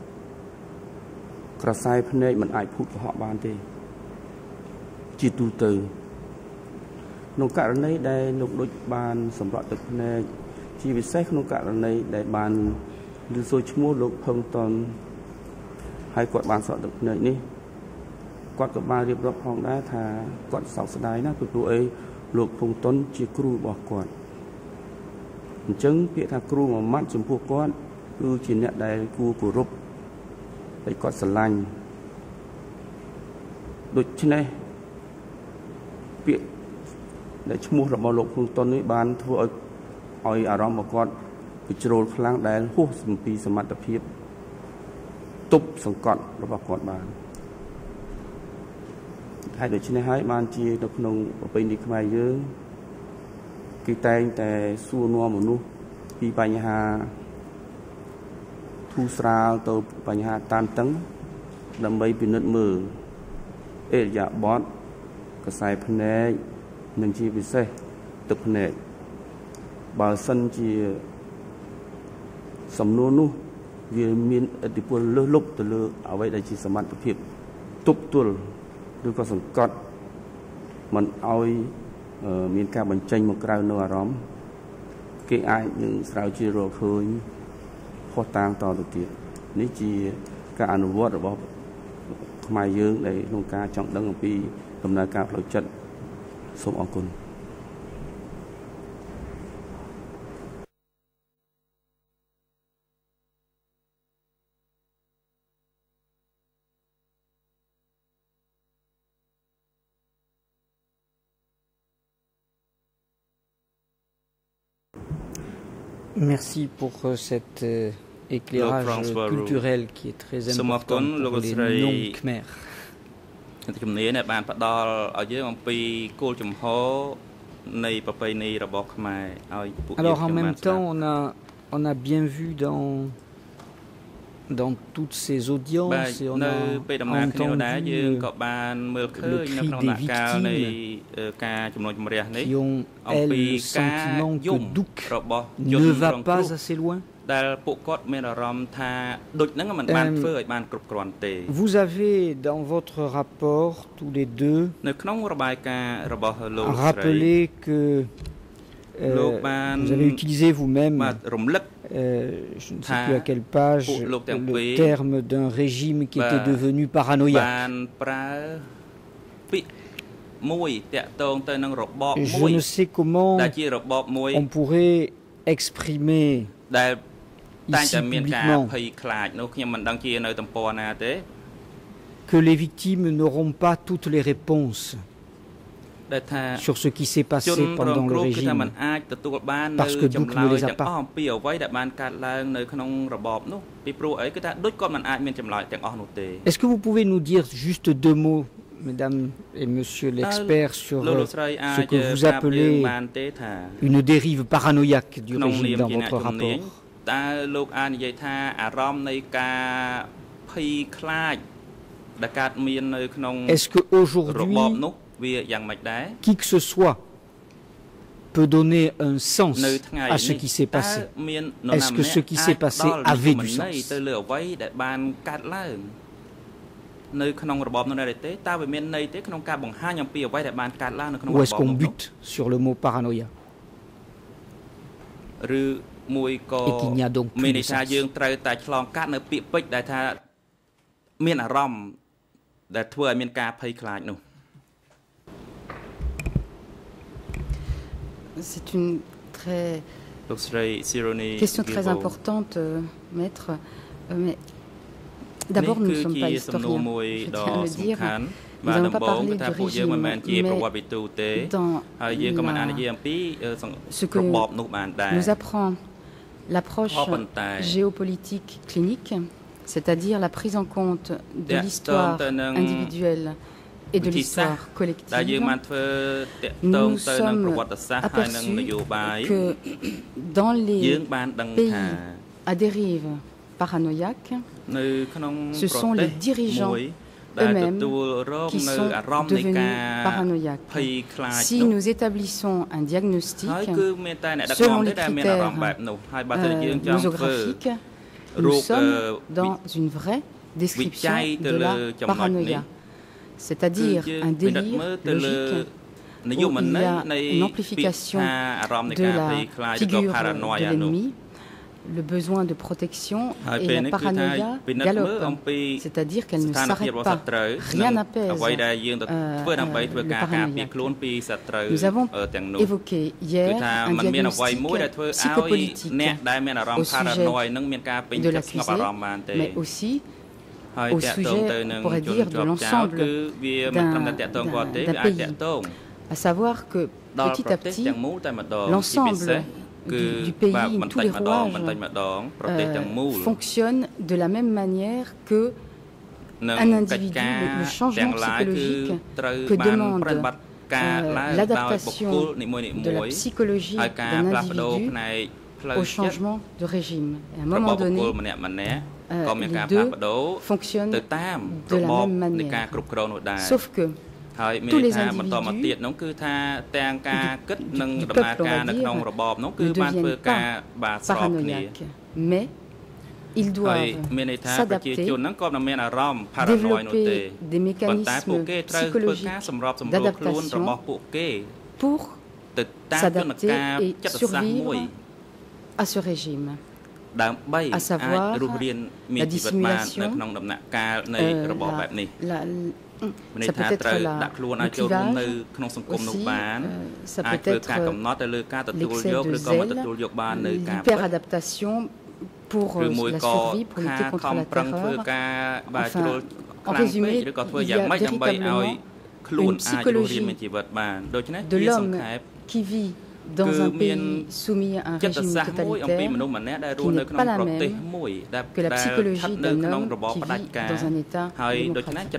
กระไซพเนจมันอาจพูดกับhọบ้านที่จีตูตือนกกะระนี้ได้นกดุจบานสำหรับตึกเนจจีวิเศษนกกะระนี้ได้บานดูโซชมูลูกเพิ่งตอนให้กดบานสอดตึกเนจนี่กดกับบานเรียบร้อยห้องได้ทากดเสาสดายนะคือตัวเองลูกพงต้นจีครูบอกกดจึงเพียงทาครูมามัดจมพวกก้อนคือจีเนี่ยได้ครูกุรุบได้กอดสลันดุจนี่เปียได้ชมูระบาลกพุ่งต้นนี้บานทั่วเอาอารมณ์มากอดปิจโรลครั้งได้หัวสมปีสมัติเพียบตุบสังกัดระบากอดบานให้ดุจนี่ให้บานจีนกนงเป็นดีขมายเยอะกีแตงแต่สู้นัวหมนุปีปัญหาthu srao từបញ្ហាតានតឹងដើម្បីពិនិត្យមើលអេរយាបថកសែភ្នែកនិងជាពិសេសទឹកភ្នែកបើសិនជាសំណួរនោះវាមានឥទ្ធិពលលើសលប់ទៅលើអ្វីដែលជាសមត្ថភាពទប់ទល់ឬក៏សង្កត់មិនឲ្យមានការបញ្ចេញមកក្រៅនៅអារម្មណ៍គេអាចនឹងស្រាវជ្រាវរកឃើញខុសតាំងតទៅទៀតនេះជាការអនុវត្តរបស់ខ្មែរយើងដែលក្នុងការចង់ដឹងអំពីដំណើរការផ្លូវចិត្តសូមអរគុណ Merci pour cet éclairage culturel qui est très important pour les non-khmer. Alors en même temps, on a bien vu dans toutes ces audiences et on a entendu le cri des victimes qui ont, elles, le sentiment que Douk ne va pas assez loin. Vous avez dans votre rapport, tous les deux, rappelé que vous avez utilisé vous-même, je ne sais plus à quelle page, le terme d'un régime qui était devenu paranoïaque. Je ne sais comment on pourrait exprimer ici publiquement que les victimes n'auront pas toutes les réponses sur ce qui s'est passé pendant le régime, parce que Douk ne les a pas. Est-ce que vous pouvez nous dire juste deux mots, mesdames et monsieur l'expert, sur ce que vous appelez une dérive paranoïaque du régime dans votre rapport? Est-ce qu'aujourd'hui, qui que ce soit peut donner un sens à ce qui s'est passé? Est-ce que ce qui s'est passé avait du sens? Ou est-ce qu'on bute sur le mot paranoïa? Et qu'il n'y a donc plus de sens. C'est une question très importante, maître. Mais d'abord, nous ne sommes pas historiens, je tiens à le dire. Nous n'avons pas parlé du régime, mais dans ce que nous apprend l'approche géopolitique clinique, c'est-à-dire la prise en compte de l'histoire individuelle et de l'histoire collective, nous sommes aperçus que dans les pays à dérive paranoïaque, ce sont les dirigeants eux-mêmes qui sont devenus paranoïaques. Si nous établissons un diagnostic selon les critères nosographiques, nous sommes dans une vraie description de la paranoïa, c'est-à-dire un délire logique où il y a une amplification de la figure de l'ennemi, le besoin de protection et la paranoïa galope, c'est-à-dire qu'elle ne s'arrête pas. Rien n'apaise le paranoïaque. Nous avons évoqué hier un diagnostic psychopolitique au sujet de l'accusé, mais aussi au sujet, on pourrait dire, de l'ensemble d'un pays, à savoir que petit à petit, l'ensemble du pays, tous les rouages fonctionnent de la même manière que un individu, le changement psychologique que demande l'adaptation de la psychologie d'un individu au changement de régime. Et à un moment donné, les deux fonctionnent de la même manière. Sauf que tous les individus du peuple, on va dire, ne deviennent pas paranoïaques, mais ils doivent s'adapter, développer des mécanismes psychologiques d'adaptation pour s'adapter et survivre à ce régime, à savoir la dissimulation, ça peut être le clivage aussi, ça peut être l'excès de zèle, l'hyperadaptation pour la survie, pour lutter contre la terreur. Enfin, en résumé, il y a véritablement une psychologie de l'homme qui vit dans un pays soumis à un régime totalitaire qui n'est pas la même que la psychologie d'un homme qui vit dans un état démocratique.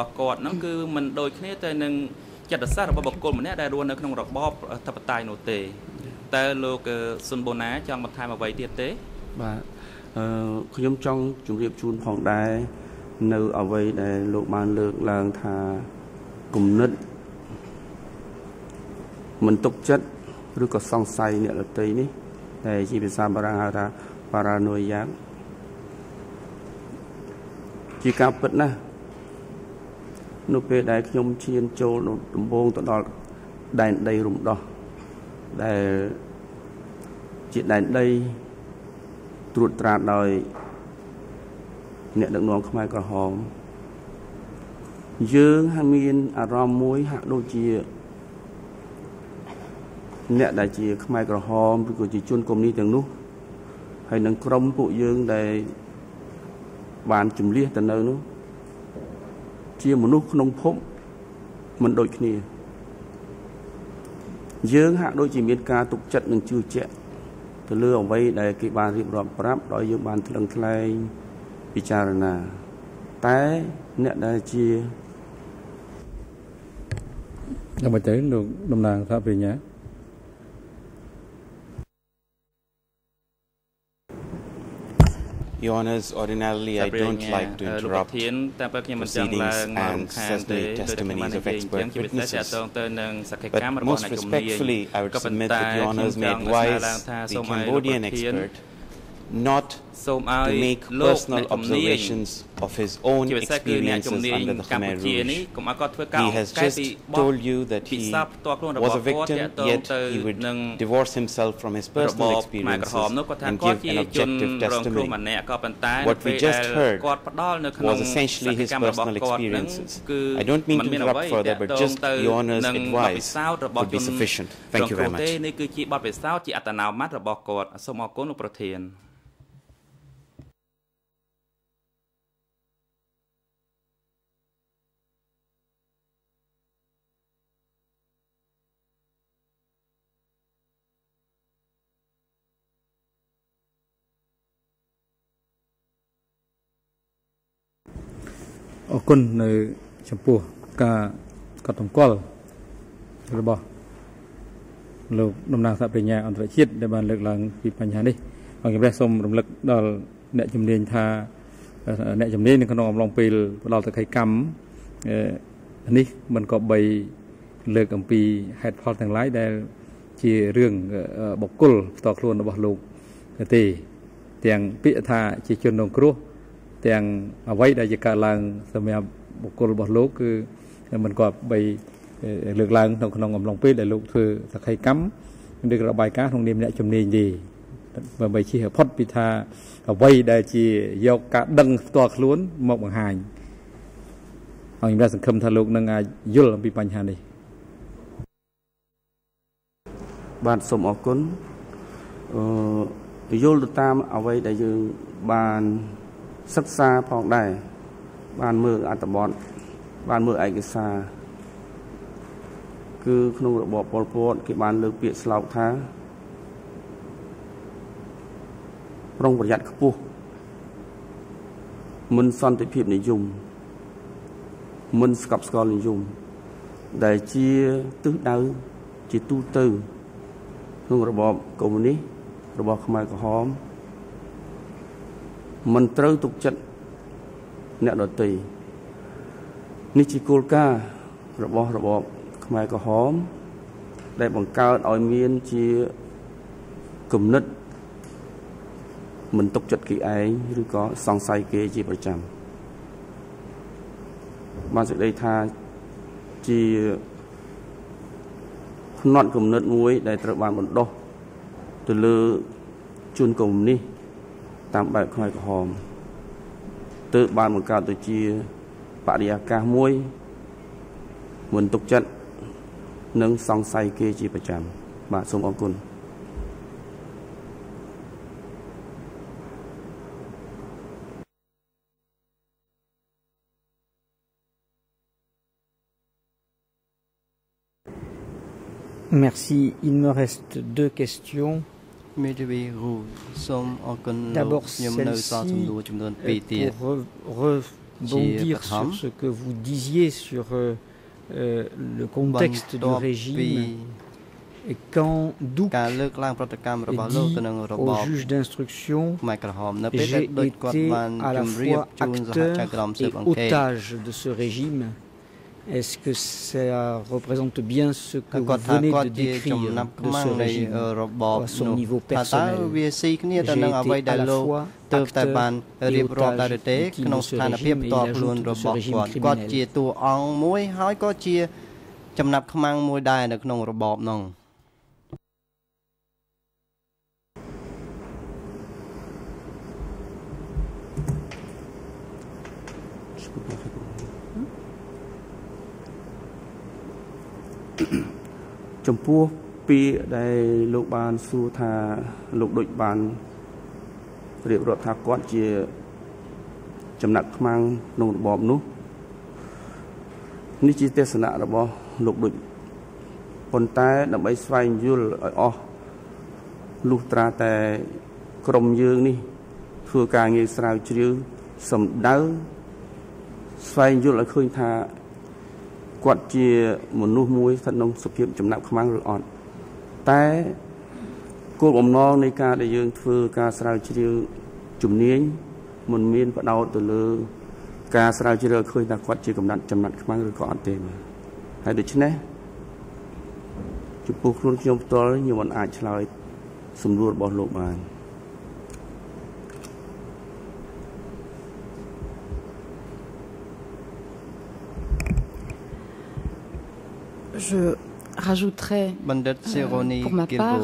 Mình ឬក៏សង្ស័យអ្នកដទៃនេះតែជាភាសាបារាំងហៅថា paranoia ជាការពិតណាស់នៅពេលដែលខ្ញុំឈានចូលដំបូងទៅដល់ដែនដីរំដោះដែលជាដែនដីត្រួតត្រាដោយអ្នកដឹកនាំខ្មែរក្រហមយើងហាក់មានអារម្មណ៍មួយហាក់ដូចជា អ្នកដែលជាខ្មែរក្រហមឬក៏ជាជនកុម្មុយនីទាំងនោះហើយនឹងក្រុមពួកយើងដែលបានជំលះទៅនៅនោះជាមនុស្សក្នុងភពមិនដូចគ្នាយើងហាក់ដូចជាមានការទុកចិត្តនិងជឿជាក់ទៅលើអ្វីដែលគេបានរៀបរាប់ប្រាប់ដោយយើងបានថ្លឹងថ្លែងពិចារណាតែអ្នកដែលជាដើម្បីទៅលោកតំណាងថាបញ្ញា Your Honours, ordinarily I don't like to interrupt proceedings and certainly testimonies of expert witnesses, but most respectfully I would submit that Your Honours may advise the Cambodian expert not to make personal observations of his own experiences under the Khmer Rouge. He has just told you that he was a victim, yet he would divorce himself from his personal experiences and give an objective testimony. What we just heard was essentially his personal experiences. I don't mean to interrupt further, but just Your Honour's advice would be sufficient. Thank you very much. អរគុណនៅចំពោះការកត់សម្គាល់របស់លោកតំណាងសហប្រញ្ញាអន្តរជាតិដែលបានលើកឡើងពីបញ្ហានេះអង្គជំរះសូមរំលឹកដល់អ្នកជំនាញថាអ្នកជំនាញនៅក្នុងអំឡុងពេលផ្ដល់សក្ខីកម្មនេះមិនក៏បីលើកអំពីហេតុផលទាំងឡាយដែលជារឿងបុគ្គលផ្ទាល់ខ្លួនរបស់លោកទេទាំងពាក្យថាជាជនរងគ្រោះទាំងអ្វីដែលជាកើតឡើងសម្រាប់បុគ្គលរបស់លោកគឺមិនក៏បីលើកឡើងនៅក្នុងអំឡុងពេលដែលលោកធ្វើសក្ខីកម្មឬរបាយការណ៍ក្នុងនាមអ្នកជំនាញទេដើម្បីជៀសផុតពីថាអ្វីដែលជាយកការដឹងផ្ទាល់ខ្លួនមកបង្ហាញហើយខ្ញុំសង្ឃឹមថាលោកនឹងអាចយល់អំពីបញ្ហានេះបាទសូមអរគុណយល់ទៅតាមអ្វីដែលយើងបានសិក្សាផងដែរបានមើលអត្ថបទបានមើលឯកសារគឺក្នុងរបបប៉ុលពតគេបានលើកពាក្យស្លោកថាប្រុងប្រយ័ត្នខ្ពស់មិនសន្តិភាពនិយមមិនស្កប់ស្កល់និយមដែលជាទិសដៅជាទូទៅក្នុងរបបកុម្មុយនីសរបស់ខ្មែរក្រហមមិនត្រូវទុកចិត្តអ្នកដទៃនេះជាគោលការណ៍របស់របបខ្មែរក្រហមដែលបង្កើតឲ្យមានជាគំនិតមិនទុកចិត្តគេឯងឬក៏សង្ស័យគេជាប្រចាំបានសេចក្តីថាជាផ្នត់គំនិតមួយដែលត្រូវបានបណ្ដុះទៅលើជនកុម្មុយនីសតាមបែបខ្មែរក្រហមទើបបានបង្កើតទៅជាបរិយាកាសមួយមិនទុកចិត្តនិងសង្ស័យគេជាប្រចាំបាទសូមអរគុណ Merci. Il me reste deux questions. D'abord, celle-ci, pour rebondir sur ce que vous disiez sur le contexte du régime, et quand Douk dit au juge d'instruction, j'ai été à la fois acteur et otage de ce régime. Est-ce que ça représente bien ce que vous venez de décrire de ce régime à son niveau personnel? J'ai été à la fois acteur et otage de ce régime et il ajoute de ce régime criminel. ចំពោះពាក្យដែលលោកបានសួរថាលោកដូចបានរៀបរាប់ថាគាត់ជាចំណាក់ខ្មាំងក្នុងរបបនោះនេះជាទស្សនៈរបស់លោកដូចប៉ុន្តែដើម្បីស្វែងយល់ឲ្យអស់លុះត្រាតែក្រុមយើងនេះធ្វើការងារស្រាវជ្រាវសម្ដៅស្វែងយល់ឲ្យឃើញថាគាត់ជាមនុស្សមួយស្ថិតក្នុងសភាពចំណាប់ខ្មាំងឬអត់តែគោលបំណងនៃការដែលយើងធ្វើការស្រាវជ្រាវជំនាញមិនមានបដោតទៅលើការស្រាវជ្រាវឃើញថាគាត់ជាចំណាត់ខ្មាំងឬក៏អត់ទេហើយដូច្នេះចំពោះខ្លួនខ្ញុំផ្ទាល់ខ្ញុំមិនអាចឆ្លើយសំណួររបស់លោកបាន Je rajouterai pour ma part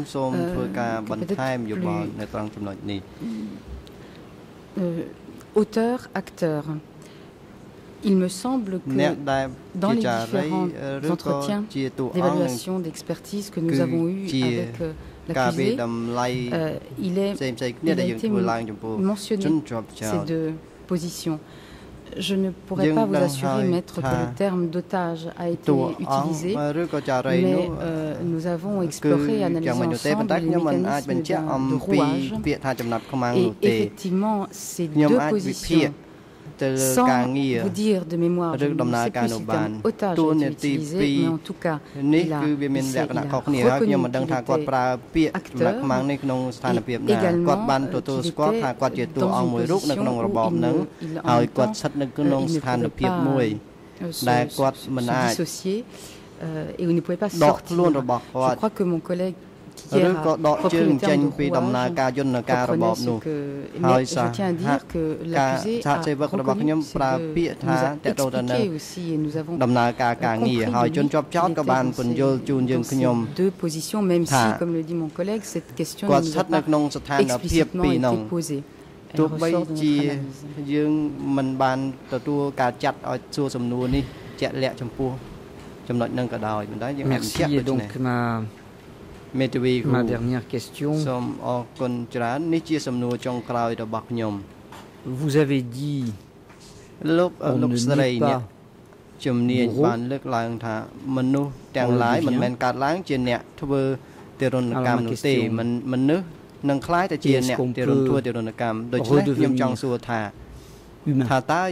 auteur, acteur. Il me semble que dans les différents entretiens d'évaluation, d'expertise que nous avons eus avec l'accusé, il a été mentionné ces deux positions. Je ne pourrais pas vous assurer, maître, que le terme d'otage a été utilisé, mais nous avons exploré et analysé ensemble les mécanismes de rouage. Et effectivement, ces deux positions, sans vous dire de mémoire, je ne sais plus si le terme otage a été utilisé, mais en tout cas, il a reconnu qu'il était acteur et également qu'il était dans une position où il ne pouvait pas se dissocier et où il ne pouvait pas sortir. Je crois que mon collègue hier a repris le terme de rouage, comprenait ce que... Mais je tiens à dire que l'accusé a reconnu, c'est que nous a expliqué aussi, et nous avons compris de lui ces deux positions, même si, comme le dit mon collègue, cette question ne nous a pas explicitement été posée. Elle ressort de notre analyse. Merci, et donc ma dernière question. Vous avez dit on ne nie pas est-ce qu'on peut redevenir humain?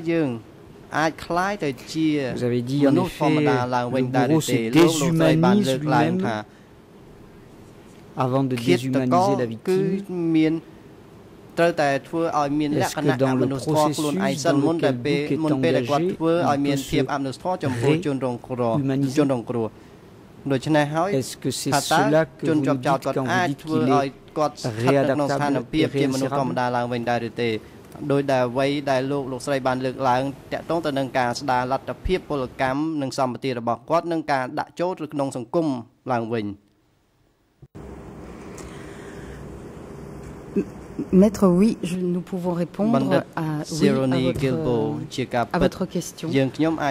Vous avez dit en effet le bourreau se déshumanise lui-même avant de déshumaniser la victime. Est-ce que dans le processus dans lequel Book est engagé, il peut se réhumaniser? Est-ce que c'est cela que vous nous dites quand vous dites qu'il est réadaptable et réinsérable? ដោយដែលអ្វីដែលលោកស្រីបានលើកឡើងតាក់ទងទៅនឹងការស្ដារលទ្ធភាពពលកម្មនិងសម្បត្តិរបស់គាត់និងការដាក់ចូលទៅក្នុងសង្គមឡើងវិញ Maître, oui, nous pouvons répondre à votre question. Si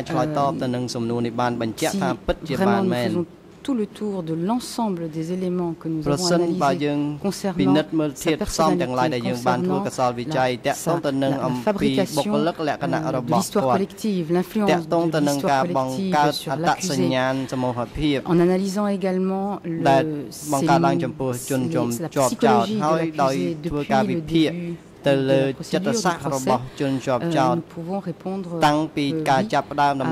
vraiment nous faisons tout le tour de l'ensemble des éléments que nous avons analysés concernant sa personnalité, concernant la fabrication de l'histoire collective, l'influence de l'histoire collective sur l'accusé, en analysant également la psychologie de l'accusé depuis le début de la procédure du procès, nous pouvons répondre à votre question.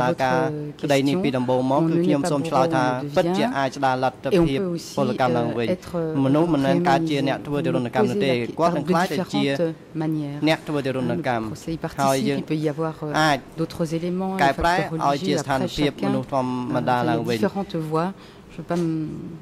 On ne nie pas bourreau, on le devient, et on peut aussi être réhumaniser. Vous posez de différentes manières. Le procès y participe, il peut y avoir d'autres éléments, les facteurs religieux, après chacun il y a différentes voies. Je ne veux pas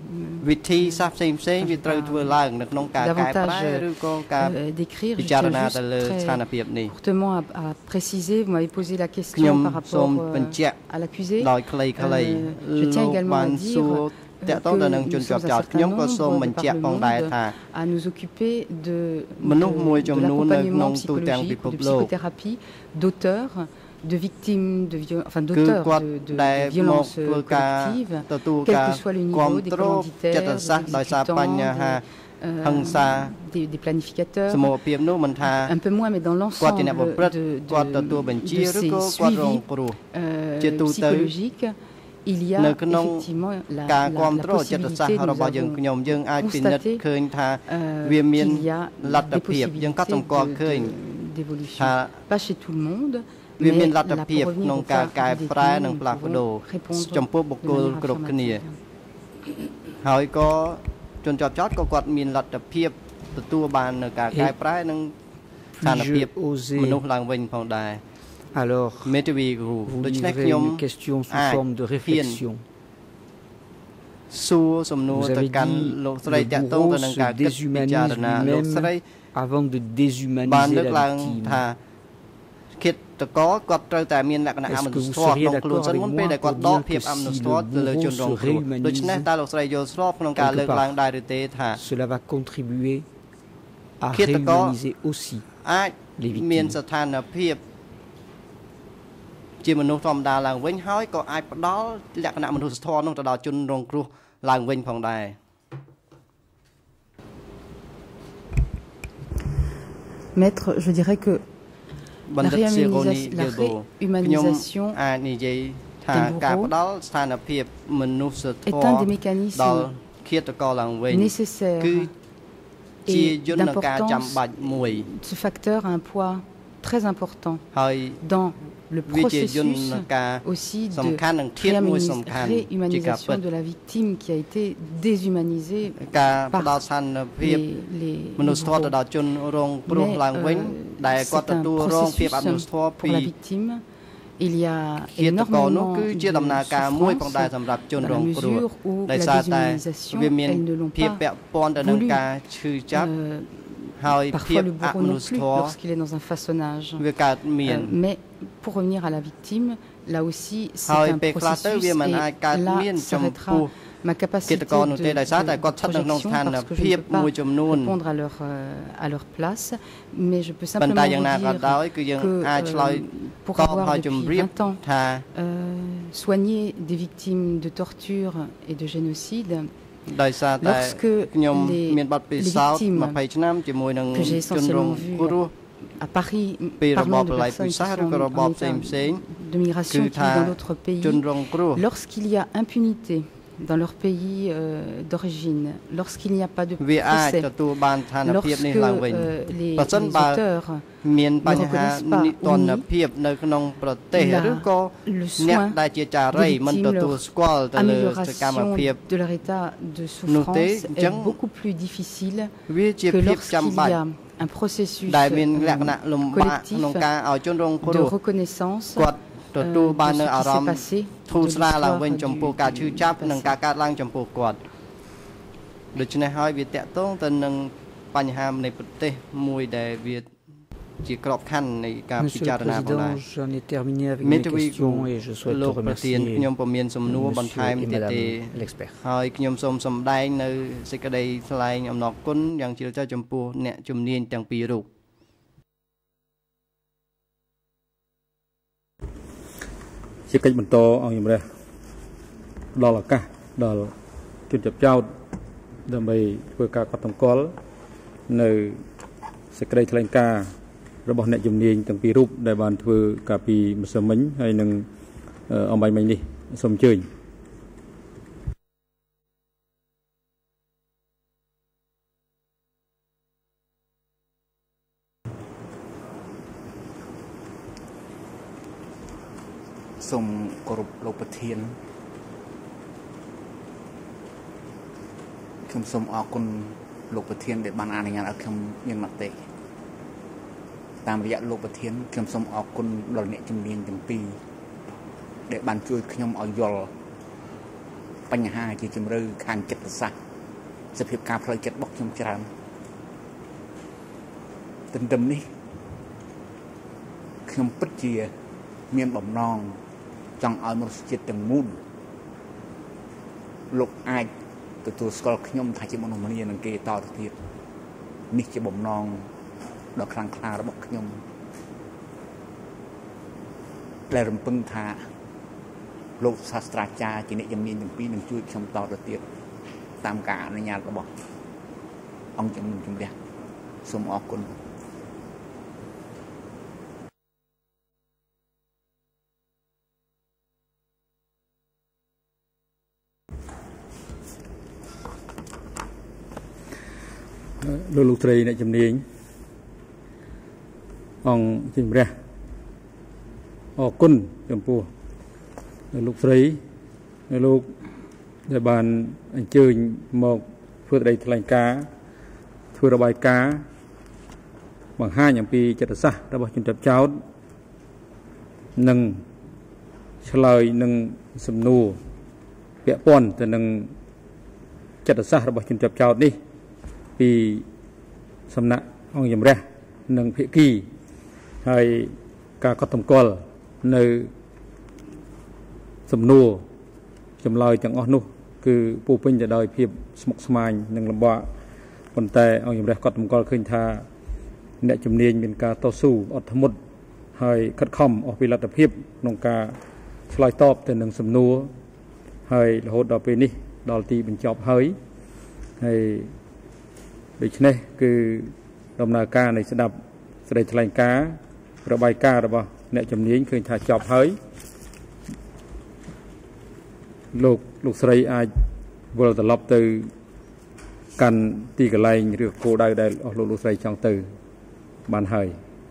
davantage décrire, je tiens juste très courtement à préciser. Vous m'avez posé la question par rapport à l'accusé. Je tiens également à dire que nous sommes un certain nombre de par le monde à nous occuper de l'accompagnement psychologique, de psychothérapie d'auteurs, de victimes, d'auteurs de violences collectives, quel que soit le niveau, des commanditaires, des exécutants, des planificateurs, un peu moins, mais dans l'ensemble de ces suivis psychologiques, il y a effectivement la possibilité, nous avons constaté qu'il y a des possibilités d'évolution, pas chez tout le monde, mais là, pour revenir au cas des détenus, nous pouvons répondre de manière affirmative. ជនជាប់ចោតក៏គាត់មានលទ្ធភាពទទួលបាននៅការកែប្រែនិងស្ថានភាពមនុស្សឡើងវិញផងដែរ Alors, vous livrez une question sous forme de réflexion. Vous avez dit le bourreau se déshumanise lui-même avant de déshumaniser la victime. คิดตะกอก็ត្រូវតែមានលក្ខណៈអមនុស្សធម៌ក្នុងខ្លួនសិនមុនពេលដែលគាត់ដកភាពអមនុស្សធម៌ទៅលើជនរងគ្រោះដូច្នេះតើលោកស្រីយល់ស្របក្នុងការលើកឡើងដែរឬទេថា cela va contribuer à réhumaniser aussi អាចមានស្ថានភាពជាមនុស្សធម្មតាឡើងវិញហើយក៏អាចផ្ដល់លក្ខណៈមនុស្សធម៌នោះទៅដល់ជនរងគ្រោះឡើងវិញផងដែរ Maître, je dirais que la réhumanisation est un des mécanismes nécessaires et d'importance. Ce facteur a un poids très important dans le processus aussi de réhumanisation de la victime qui a été déshumanisée par les mais c'est un processus pour la victime. Il y a énormément de souffrance dans la mesure où la déshumanisation, elles ne l'ont pas voulu. Parfois le bourreau non plus lorsqu'il est dans un façonnage. Mais pour revenir à la victime, là aussi c'est un processus et là s'arrêtera ma capacité de projection parce que je ne peux pas répondre à leur place, mais je peux simplement vous dire que pour avoir depuis 20 ans soigné des victimes de torture et de génocide, lorsque les victimes que j'ai essentiellement vues à Paris, parlant de personnes qui sont en état de migration qui vivent dans d'autres pays, lorsqu'il y a impunité dans leur pays d'origine, lorsqu'il n'y a pas de procès, lorsque les auteurs ne reconnaissent pas ou le soin des victimes, l'amélioration de leur état de souffrance est beaucoup plus difficile que lorsqu'il y a un processus collectif de reconnaissance de ce qui s'est passé, de l'histoire du pays. ដូច្នេះហើយវាតកតងទៅនឹងបញ្ហានៃប្រទេសមួយដែលវាជាក្របខ័ណ្ឌនៃការពិចារណាផងដែរ J'en ai terminé avec mes questions et je souhaite remercier ខ្ញុំពុំមានសំណួរបន្ថែមទៀតទេហើយខ្ញុំសូមសម្ដែងនៅសេចក្តីថ្លែងអំណរគុណយ៉ាងជ្រាលជ្រៅចំពោះអ្នកជំនាញទាំងពីររូបជាកិច្ចបន្តអង្គជំរះដល់ឱកាសដល់ជនជាប់ចោតដើម្បីធ្វើការកត់សម្គាល់នៅសេចក្តីថ្លែងការណ៍របស់អ្នកជំនាញទាំងពីររូបដែលបានធ្វើកាលពីម្សិលមិញហើយនឹងអំបញ្ញមិញនេះសូមអញ្ជើញសូមគោរពលោកប្រធានខ្ញុំសូមអរគុណលោកប្រធានដែលបានអនុញ្ញាតឲ្យខ្ញុំមានមតិតាមរយៈលោកប្រធានខ្ញុំសូមអរគុណដល់អ្នកជំនាញទាំងពីរដែលបានជួយខ្ញុំឲ្យយល់បញ្ហាជាជំរឿខាងចិត្តសាស្ត្រសភាពការផ្លូវចិត្តរបស់ខ្ញុំច្រើនទន្ទឹមនេះខ្ញុំពិតជាមានបំណងចង់ឲ្យមនុស្សជាតិទាំងមូលលោកអាចទទួលស្គាល់ខ្ញុំថាជាមនុស្សម្នានឹងគេតទៅទៀតនេះជាបំណងដ៏ខ្លាំងក្លារបស់ខ្ញុំដែលរំពឹងថាលោកសាស្ត្រាចារ្យជាអ្នកជំនាញទាំងពីរនឹងជួយខ្ញុំតទៅទៀតតាមការអនុញ្ញាតរបស់អង្គជំនុំជម្រះសូមអរគុណ លោកស្រីអ្នកជំនាញអង្គជំរះអរគុណចំពោះលោកស្រីលោកដែលបានអញ្ជើញមកធ្វើក្តីថ្លែងការណ៍ធ្វើរបាយការណ៍បង្ហាញអំពីចិត្តសាស្ត្ររបស់ជនជាប់ចោតនិងឆ្លើយនឹងសំណួរពាក់ព័ន្ធទៅនឹងចិត្តសាស្ត្ររបស់ជនជាប់ចោតនេះ ពីសំណាក់អង្គជំរះនិងភាគីហើយការកត់សម្គាល់នៅសំណួរចម្លើយទាំងអស់នោះគឺពោពេញទៅដោយភាពស្មុគស្មាញនិងលំបាកប៉ុន្តែអង្គជំរះកត់សម្គាល់ឃើញថាអ្នកជំនាញមានការតស៊ូអត់ធ្មត់ហើយខិតខំអស់ពីលទ្ធភាពក្នុងការឆ្លើយតបទៅនឹងសំណួរហើយរហូតដល់ពេលនេះដល់ទីបញ្ចប់ហើយដូច្នេះគឺដំណើរការនៃស្ដាប់សេចក្តីថ្លែងការណ៍របាយការណ៍របស់អ្នកជំនាញឃើញថាចប់ហើយលោកស្រីអាចវិលត្រឡប់ទៅកាន់ទីកន្លែងឬគោលដៅដែលអស់លោកស្រីចង់ទៅបានហើយ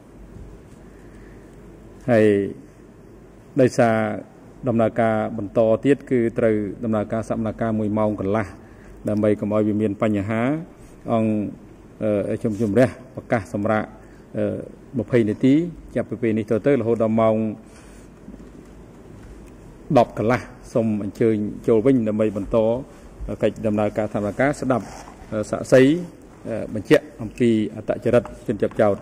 ដោយសារដំណើរការបន្តទៀតគឺត្រូវដំណើរការសកម្មភាព1ម៉ោងកន្លះដើម្បីកុំឲ្យវាមានបញ្ហាអង្គជំរះប្រកាសសម្រាប់20នាទីចាប់ពីពេលនេះទៅរហូតដល់ម៉ោង10កន្លះសូមអញ្ជើញចូលវិញដើម្បីបន្តកិច្ចដំណើរការធម្មការស្ដាប់សាក្សីបញ្ជាក់អំពីអត្តចរិតជនជាប់ចោត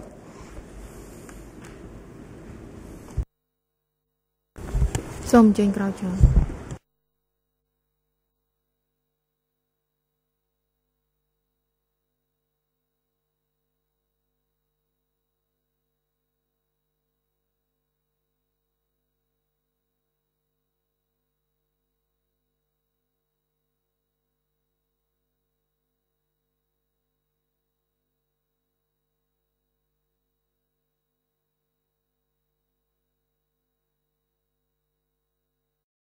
សូមអញ្ជើញក្រោយចូល